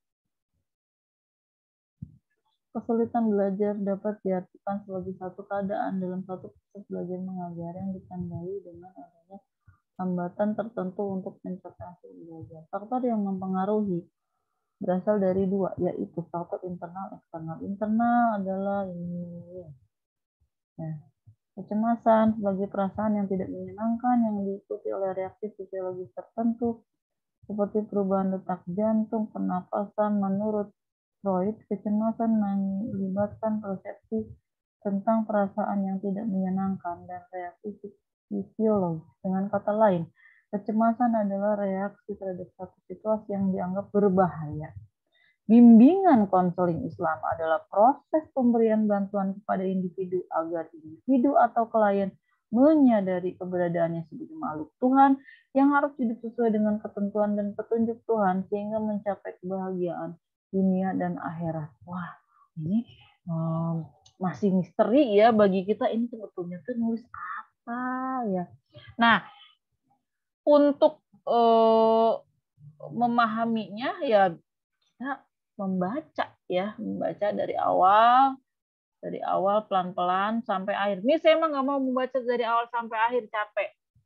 Kesulitan belajar dapat diartikan sebagai satu keadaan dalam satu proses belajar mengajar yang ditandai dengan adanya hambatan tertentu untuk mencapai hasil belajar. Faktor yang mempengaruhi berasal dari dua, yaitu faktor internal eksternal. Internal adalah ini. Nah, kecemasan sebagai perasaan yang tidak menyenangkan yang diikuti oleh reaksi fisiologis tertentu seperti perubahan detak jantung, pernapasan. Menurut Freud, kecemasan melibatkan persepsi tentang perasaan yang tidak menyenangkan dan reaksi fisiologis. Dengan kata lain, kecemasan adalah reaksi terhadap satu situasi yang dianggap berbahaya. Bimbingan konseling Islam adalah proses pemberian bantuan kepada individu agar individu atau klien menyadari keberadaannya sebagai makhluk Tuhan yang harus hidup sesuai dengan ketentuan dan petunjuk Tuhan sehingga mencapai kebahagiaan dunia dan akhirat. Wah, ini um, masih misteri ya bagi kita, ini sebetulnya tuh nulis apa ya. Nah, untuk uh, memahaminya ya kita membaca ya, membaca dari awal, dari awal pelan-pelan sampai akhir. Ini saya emang nggak mau membaca dari awal sampai akhir, capek.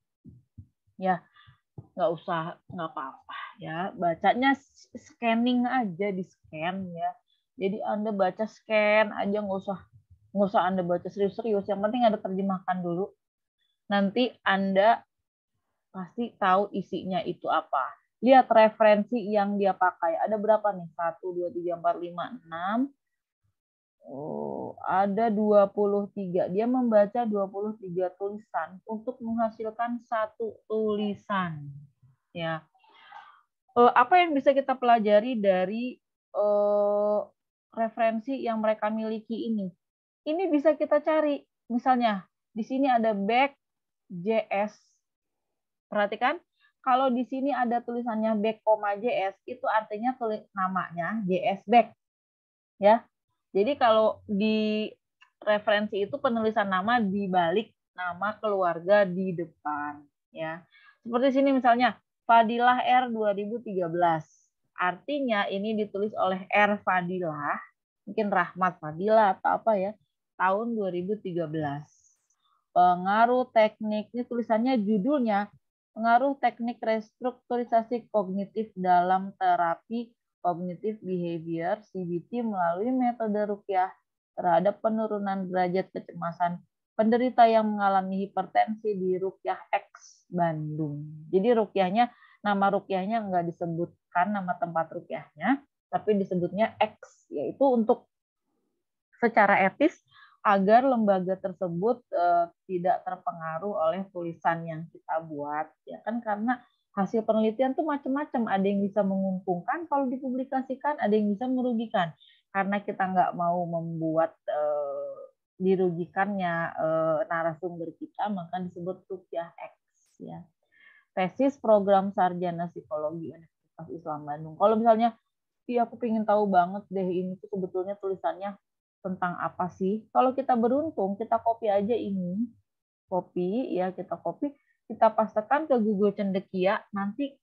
Ya, nggak usah, nggak apa-apa ya. Bacanya scanning aja, di scan ya. Jadi Anda baca scan aja, nggak usah nggak usah Anda baca serius-serius. Yang penting ada terjemahkan dulu. Nanti Anda pasti tahu isinya itu apa. Lihat referensi yang dia pakai. Ada berapa nih? satu, dua, tiga, empat, lima, enam. Oh, ada dua puluh tiga. Dia membaca dua puluh tiga tulisan untuk menghasilkan satu tulisan. Ya. Apa yang bisa kita pelajari dari uh, referensi yang mereka miliki ini? Ini bisa kita cari. Misalnya, di sini ada back.js. Perhatikan. Kalau di sini ada tulisannya back.js, itu artinya tulis namanya J S back. Ya. Jadi kalau di referensi itu penulisan nama di balik nama keluarga di depan. Ya. Seperti sini misalnya, Fadilah R dua ribu tiga belas. Artinya ini ditulis oleh R Fadilah, mungkin Rahmat Fadilah atau apa ya, tahun dua ribu tiga belas. Pengaruh teknik, ini tulisannya judulnya, pengaruh teknik restrukturisasi kognitif dalam terapi cognitive behavior C B T melalui metode ruqyah terhadap penurunan derajat kecemasan penderita yang mengalami hipertensi di Ruqyah X Bandung. Jadi ruqyahnya, nama ruqyahnya nggak disebutkan nama tempat ruqyahnya, tapi disebutnya X, yaitu untuk secara etis agar lembaga tersebut uh, tidak terpengaruh oleh tulisan yang kita buat, ya kan, karena hasil penelitian tuh macam-macam, ada yang bisa menguntungkan kalau dipublikasikan, ada yang bisa merugikan, karena kita nggak mau membuat uh, dirugikannya uh, narasumber kita, maka disebut Ruqyah X, ya. Tesis program sarjana psikologi Universitas Islam Bandung. Kalau misalnya, iya aku pengen tahu banget deh ini tuh sebetulnya tulisannya tentang apa sih? Kalau kita beruntung, kita copy aja ini. Copy, ya kita copy, kita pastekan ke Google Cendekia, nanti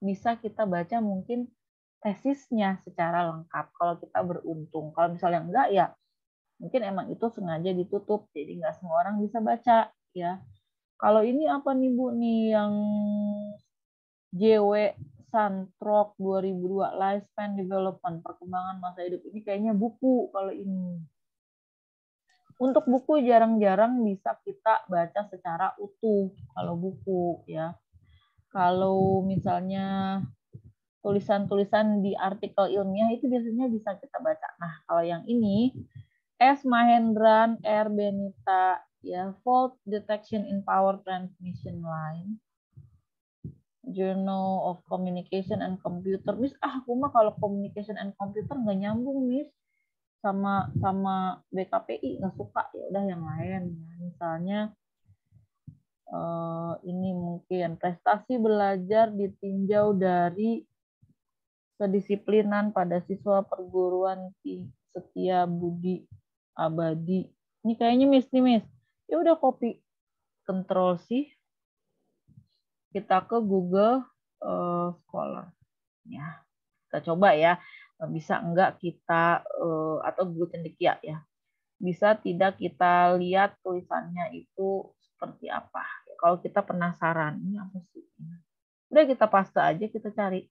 bisa kita baca mungkin tesisnya secara lengkap kalau kita beruntung. Kalau misalnya enggak ya mungkin emang itu sengaja ditutup jadi nggak semua orang bisa baca ya. Kalau ini apa nih Bu nih yang J W Santrok dua ribu dua Lifespan Development perkembangan masa hidup, ini kayaknya buku kalau ini. Untuk buku jarang-jarang bisa kita baca secara utuh kalau buku ya. Kalau misalnya tulisan-tulisan di artikel ilmiah itu biasanya bisa kita baca. Nah, kalau yang ini S. Mahendran, R. Benita, ya, Fault Detection in Power Transmission Line, Journal of Communication and Computer. Miss, ah, aku mah kalau Communication and Computer nggak nyambung, Miss, sama sama B K P I, nggak suka, ya udah yang lain. Ya. Misalnya uh, ini mungkin prestasi belajar ditinjau dari kedisiplinan pada siswa perguruan setia budi abadi. Ini kayaknya Miss nih, Miss. Ya udah copy Control C. Kita ke Google uh, Scholar. Ya. Kita coba ya. Bisa enggak kita uh, atau Google Cendekia ya. Bisa tidak kita lihat tulisannya itu seperti apa. Kalau kita penasaran, ini apa sih? Udah kita paste aja, kita cari.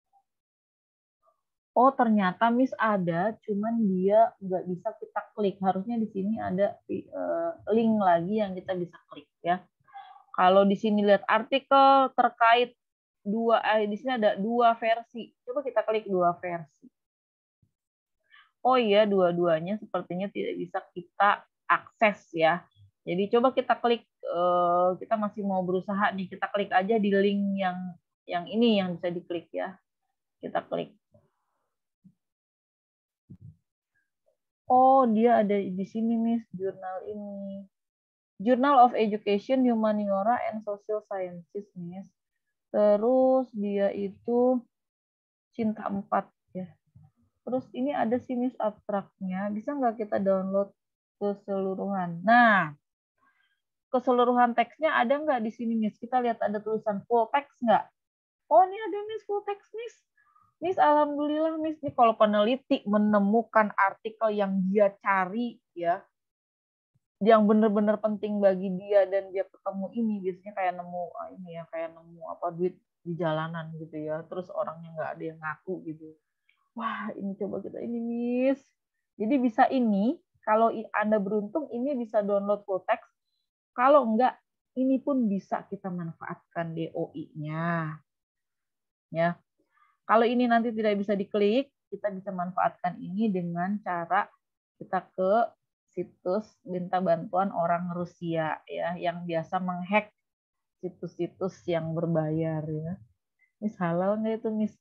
Oh ternyata Miss ada, cuman dia nggak bisa kita klik. Harusnya di sini ada uh, link lagi yang kita bisa klik ya. Kalau di sini lihat artikel terkait dua, eh, di sini ada dua versi. Coba kita klik dua versi. Oh iya, dua-duanya sepertinya tidak bisa kita akses ya. Jadi coba kita klik, uh, kita masih mau berusaha nih, kita klik aja di link yang yang ini yang bisa diklik ya. Kita klik. Oh, dia ada di sini, Miss, jurnal ini. Journal of Education, Humaniora, and Social Sciences, Miss. Terus dia itu Cinta empat, ya. Terus ini ada sih, Miss, abstraknya. Bisa nggak kita download keseluruhan? Nah, keseluruhan teksnya ada nggak di sini, Miss? Kita lihat ada tulisan full text nggak? Oh, ini ada, Miss, full text, Miss. Miss, alhamdulillah, Miss, nih kalau peneliti menemukan artikel yang dia cari ya, yang benar-benar penting bagi dia dan dia ketemu ini, biasanya kayak nemu ini ya, kayak nemu apa duit di jalanan gitu ya, terus orangnya nggak ada yang ngaku gitu. Wah, ini coba kita ini, Miss. Jadi bisa ini, kalau Anda beruntung ini bisa download full text. Kalau enggak, ini pun bisa kita manfaatkan D O I-nya. Ya. Kalau ini nanti tidak bisa diklik, kita bisa manfaatkan ini dengan cara kita ke situs minta bantuan orang Rusia ya, yang biasa menghack situs-situs yang berbayar ya. Miss, halal nggak itu, Miss?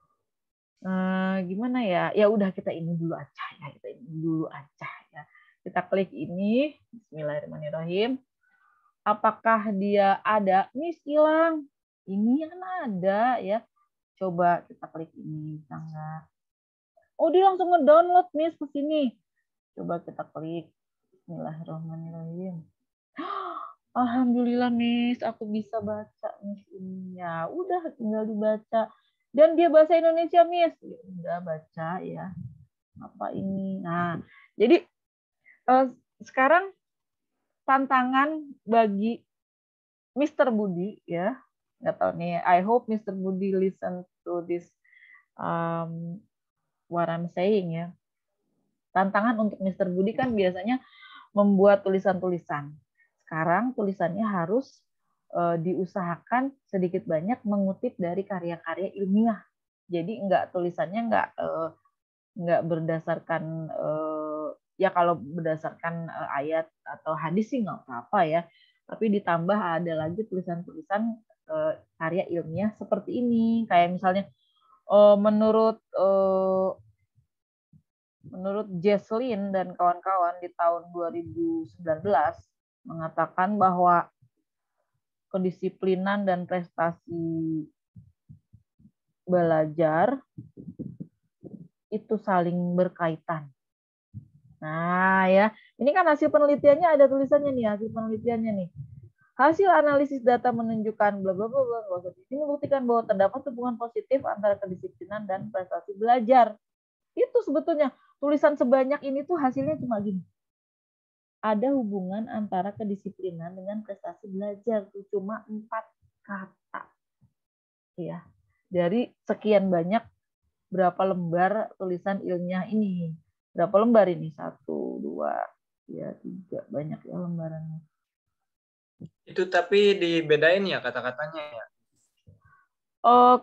Eh, gimana ya? Ya udah kita ini dulu aja ya, kita ini dulu aja ya. Kita klik ini, Bismillahirrahmanirrahim. Apakah dia ada? Miss, hilang. Ini kan ada ya. Coba kita klik ini, bisa nggak? Oh, dia langsung nge-download, Miss, ke sini. Coba kita klik. Bismillahirrahmanirrahim. Alhamdulillah, Miss, aku bisa baca, Miss, ini. Ya, udah tinggal dibaca. Dan dia bahasa Indonesia, Miss. Ya, udah baca ya. Apa ini? Nah, jadi eh, sekarang tantangan bagi Mister Budi ya. Nggak tahu nih, I hope Mister Budi listen to this um, what I'm saying ya. Tantangan untuk Mister Budi kan biasanya membuat tulisan-tulisan. Sekarang tulisannya harus uh, diusahakan sedikit banyak mengutip dari karya-karya ilmiah. Jadi enggak tulisannya enggak uh, enggak berdasarkan uh, ya kalau berdasarkan uh, ayat atau hadis sih nggak apa-apa ya. Tapi ditambah ada lagi tulisan-tulisan uh, karya ilmiah seperti ini. Kayak misalnya uh, menurut uh, menurut Jesslyn dan kawan-kawan di tahun dua ribu sembilan belas mengatakan bahwa kedisiplinan dan prestasi belajar itu saling berkaitan. Nah ya, ini kan hasil penelitiannya ada tulisannya nih, hasil penelitiannya nih. Hasil analisis data menunjukkan bla bla bla bla. Ini membuktikan bahwa terdapat hubungan positif antara kedisiplinan dan prestasi belajar. Itu sebetulnya tulisan sebanyak ini tuh hasilnya cuma gini. Ada hubungan antara kedisiplinan dengan prestasi belajar tuh cuma empat kata. Ya. Dari sekian banyak berapa lembar tulisan ilmiah ini? Berapa lembar ini? Satu, dua, tiga, tiga. Banyak ya lembarannya. Itu tapi dibedain ya kata-katanya ya. Oh,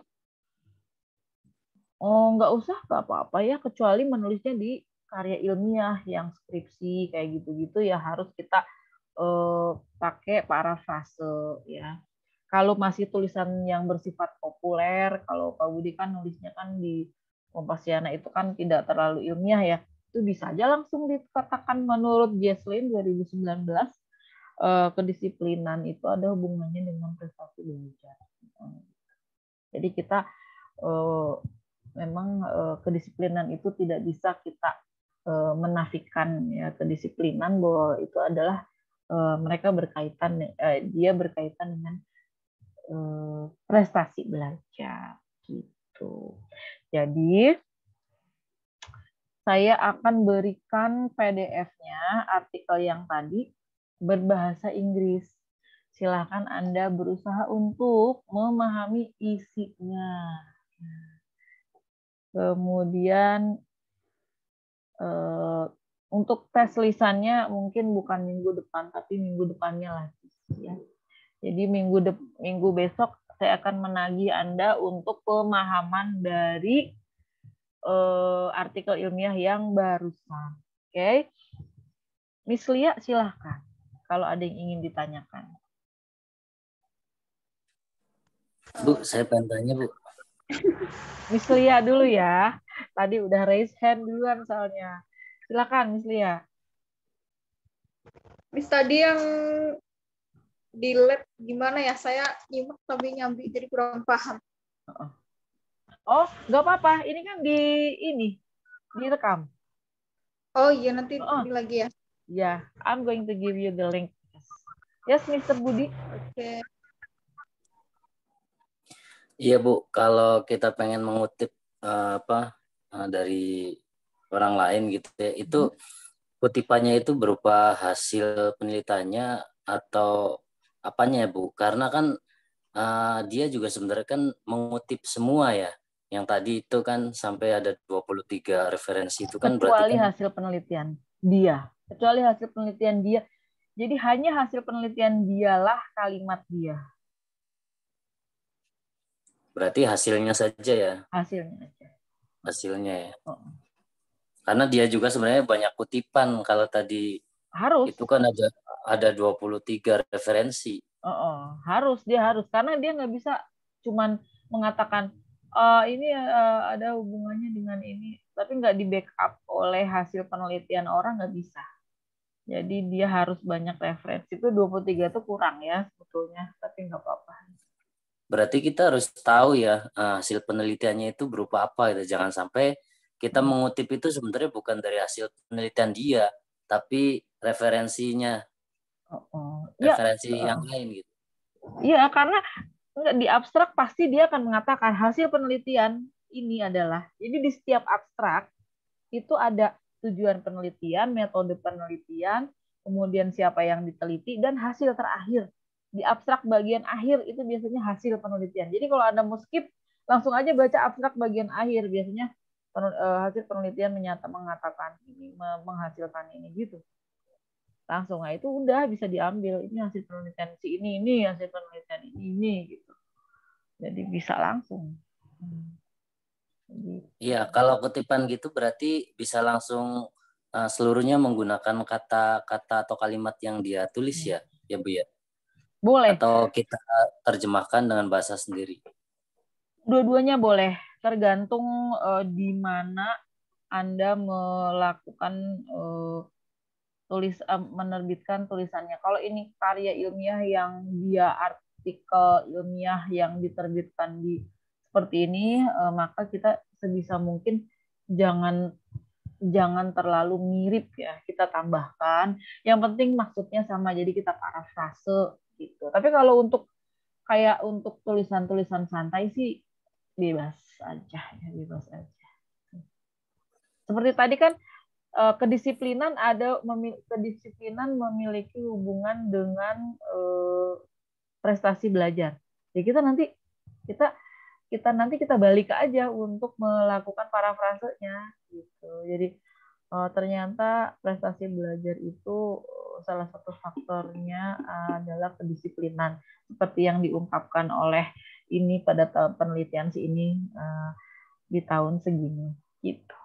oh nggak usah, nggak apa-apa ya, kecuali menulisnya di karya ilmiah yang skripsi kayak gitu-gitu ya harus kita eh, pakai parafrase ya. Kalau masih tulisan yang bersifat populer, kalau Pak Budi kan nulisnya kan di Kompasiana itu kan tidak terlalu ilmiah ya, itu bisa aja langsung dikatakan menurut Jesslyn dua ribu sembilan belas. Kedisiplinan itu ada hubungannya dengan prestasi belajar. Jadi kita eh, memang eh, kedisiplinan itu tidak bisa kita eh, menafikan ya, kedisiplinan bahwa itu adalah eh, mereka berkaitan eh, dia berkaitan dengan eh, prestasi belajar gitu. Jadi saya akan berikan P D F-nya artikel yang tadi berbahasa Inggris. Silakan Anda berusaha untuk memahami isinya. Kemudian eh, untuk tes lisannya mungkin bukan minggu depan, tapi minggu depannya lagi. Ya. Jadi minggu de minggu besok saya akan menagih Anda untuk pemahaman dari eh, artikel ilmiah yang barusan. Oke, okay? Miss Lia silahkan. Kalau ada yang ingin ditanyakan. Bu, saya pengen tanya, Bu. Miss Lia dulu ya. Tadi udah raise hand duluan soalnya. Silakan Miss Lia. Miss tadi yang di lab gimana ya? Saya nyimak tapi nyambi jadi kurang paham. Oh, nggak apa-apa. Ini kan di ini direkam. Oh iya, nanti oh. ini lagi ya. Ya, yeah, I'm going to give you the link. Yes, Mister Budi. Oke. Okay. Iya Bu, kalau kita pengen mengutip uh, apa uh, dari orang lain gitu ya, itu kutipannya itu berupa hasil penelitiannya atau apanya ya Bu? Karena kan uh, dia juga sebenarnya kan mengutip semua ya. Yang tadi itu kan sampai ada dua puluh tiga referensi itu kan kecuali berarti kan hasil penelitian dia. Kecuali hasil penelitian dia. Jadi hanya hasil penelitian dialah kalimat dia. Berarti hasilnya saja ya? Hasilnya aja. Hasilnya ya. Oh. Karena dia juga sebenarnya banyak kutipan. Kalau tadi harus. Itu kan ada ada dua puluh tiga referensi. Oh, oh. Harus, dia harus. Karena dia nggak bisa cuman mengatakan Uh, ini uh, ada hubungannya dengan ini, tapi nggak di backup oleh hasil penelitian orang, nggak bisa. Jadi dia harus banyak referensi. Itu dua puluh tiga itu kurang ya sebetulnya, tapi nggak apa-apa. Berarti kita harus tahu ya hasil penelitiannya itu berupa apa gitu. Jangan sampai kita hmm. mengutip itu sebenarnya bukan dari hasil penelitian dia, tapi referensinya, oh, oh. referensi ya, yang uh. lain gitu. Iya, karena di abstrak pasti dia akan mengatakan hasil penelitian ini adalah, jadi di setiap abstrak itu ada tujuan penelitian, metode penelitian, kemudian siapa yang diteliti, dan hasil terakhir. Di abstrak bagian akhir itu biasanya hasil penelitian. Jadi kalau Anda mau skip, langsung aja baca abstrak bagian akhir. Biasanya hasil penelitian menyata mengatakan ini, menghasilkan ini gitu. Langsung, nah itu udah bisa diambil, ini hasil penelitian si ini, ini hasil penelitian ini, ini gitu. Jadi bisa langsung. Iya, hmm. kalau kutipan gitu berarti bisa langsung uh, seluruhnya menggunakan kata-kata atau kalimat yang dia tulis hmm. ya, ya Bu ya? Boleh. Atau kita terjemahkan dengan bahasa sendiri? Dua-duanya boleh, tergantung uh, di mana Anda melakukan uh, tulis menerbitkan tulisannya. Kalau ini karya ilmiah yang dia artikel ilmiah yang diterbitkan di seperti ini, maka kita sebisa mungkin jangan jangan terlalu mirip ya, kita tambahkan. Yang penting maksudnya sama, jadi kita parafrase gitu. Tapi kalau untuk kayak untuk tulisan-tulisan santai sih bebas aja, ya bebas aja. Seperti tadi kan eh, kedisiplinan ada memil- kedisiplinan memiliki hubungan dengan eh, prestasi belajar. Jadi kita nanti kita kita nanti kita balik aja untuk melakukan parafrasenya gitu. Jadi eh, ternyata prestasi belajar itu eh, salah satu faktornya adalah kedisiplinan seperti yang diungkapkan oleh ini pada ta- penelitian si ini eh, di tahun segini gitu.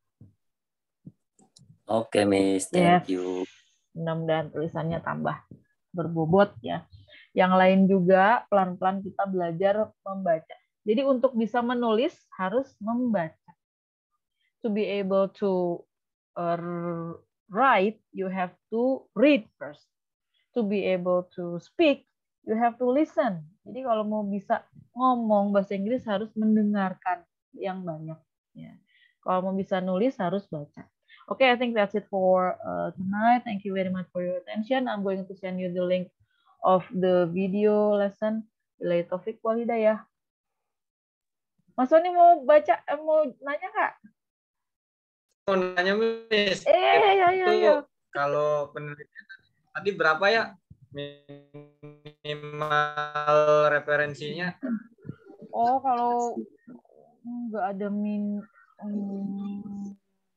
Oke, Miss. Yes. Thank you. Mudah-mudahan tulisannya tambah berbobot ya. Yang lain juga pelan-pelan kita belajar membaca. Jadi untuk bisa menulis harus membaca. To be able to uh, write, you have to read first. To be able to speak, you have to listen. Jadi kalau mau bisa ngomong bahasa Inggris harus mendengarkan yang banyak. Ya. Kalau mau bisa nulis harus baca. Okay, I think that's it for uh, tonight. Thank you very much for your attention. I'm going to send you the link of the video lesson. Billahi taufik wal hidayah. Mas Sony mau baca, eh, mau nanya Kak? Mau nanya, Miss. Eh, ya, ya, Itu ya. kalau penelitian tadi berapa ya minimal referensinya? Oh, kalau nggak ada min... Hmm,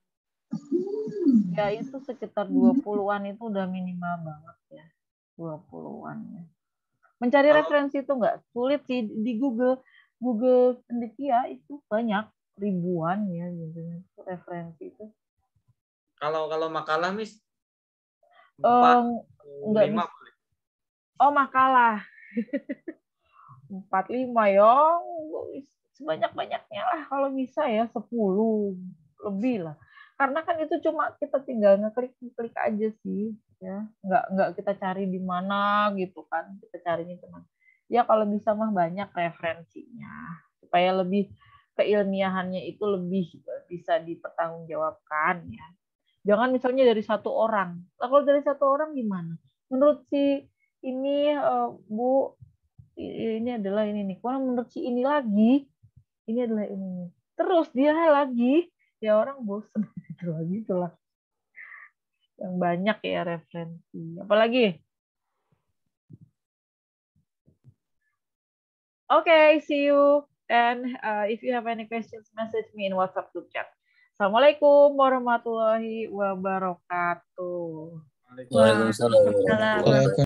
ya itu sekitar dua puluhan itu udah minimal banget ya. dua puluhan ya. Mencari Kalau- referensi itu nggak sulit sih di Google. Google Pendikia itu banyak ribuan ya biasanya referensi itu. Kalau kalau makalah, Miss? Eh, Empat, nggak lima. bisa. Oh, makalah. empat lima ya. Sebanyak-banyaknya lah kalau bisa ya sepuluh lebih lah. Karena kan itu cuma kita tinggal ngeklik-ngeklik aja sih ya. Nggak nggak kita cari di mana gitu kan. Kita carinya cuma ya kalau bisa mah banyak referensinya supaya lebih keilmiahannya itu lebih bisa dipertanggungjawabkan ya. Jangan misalnya dari satu orang. Nah, kalau dari satu orang gimana? Menurut si ini uh, Bu ini adalah ini nih. Kalau menurut si ini lagi ini adalah ini. Terus dia lagi ya orang bosan gitu lagi itulah. Yang banyak ya referensi. Apalagi? Okay, see you. And uh, if you have any questions, message me in WhatsApp group chat. Assalamualaikum warahmatullahi wabarakatuh. Waalaikumsalam warahmatullahi wabarakatuh.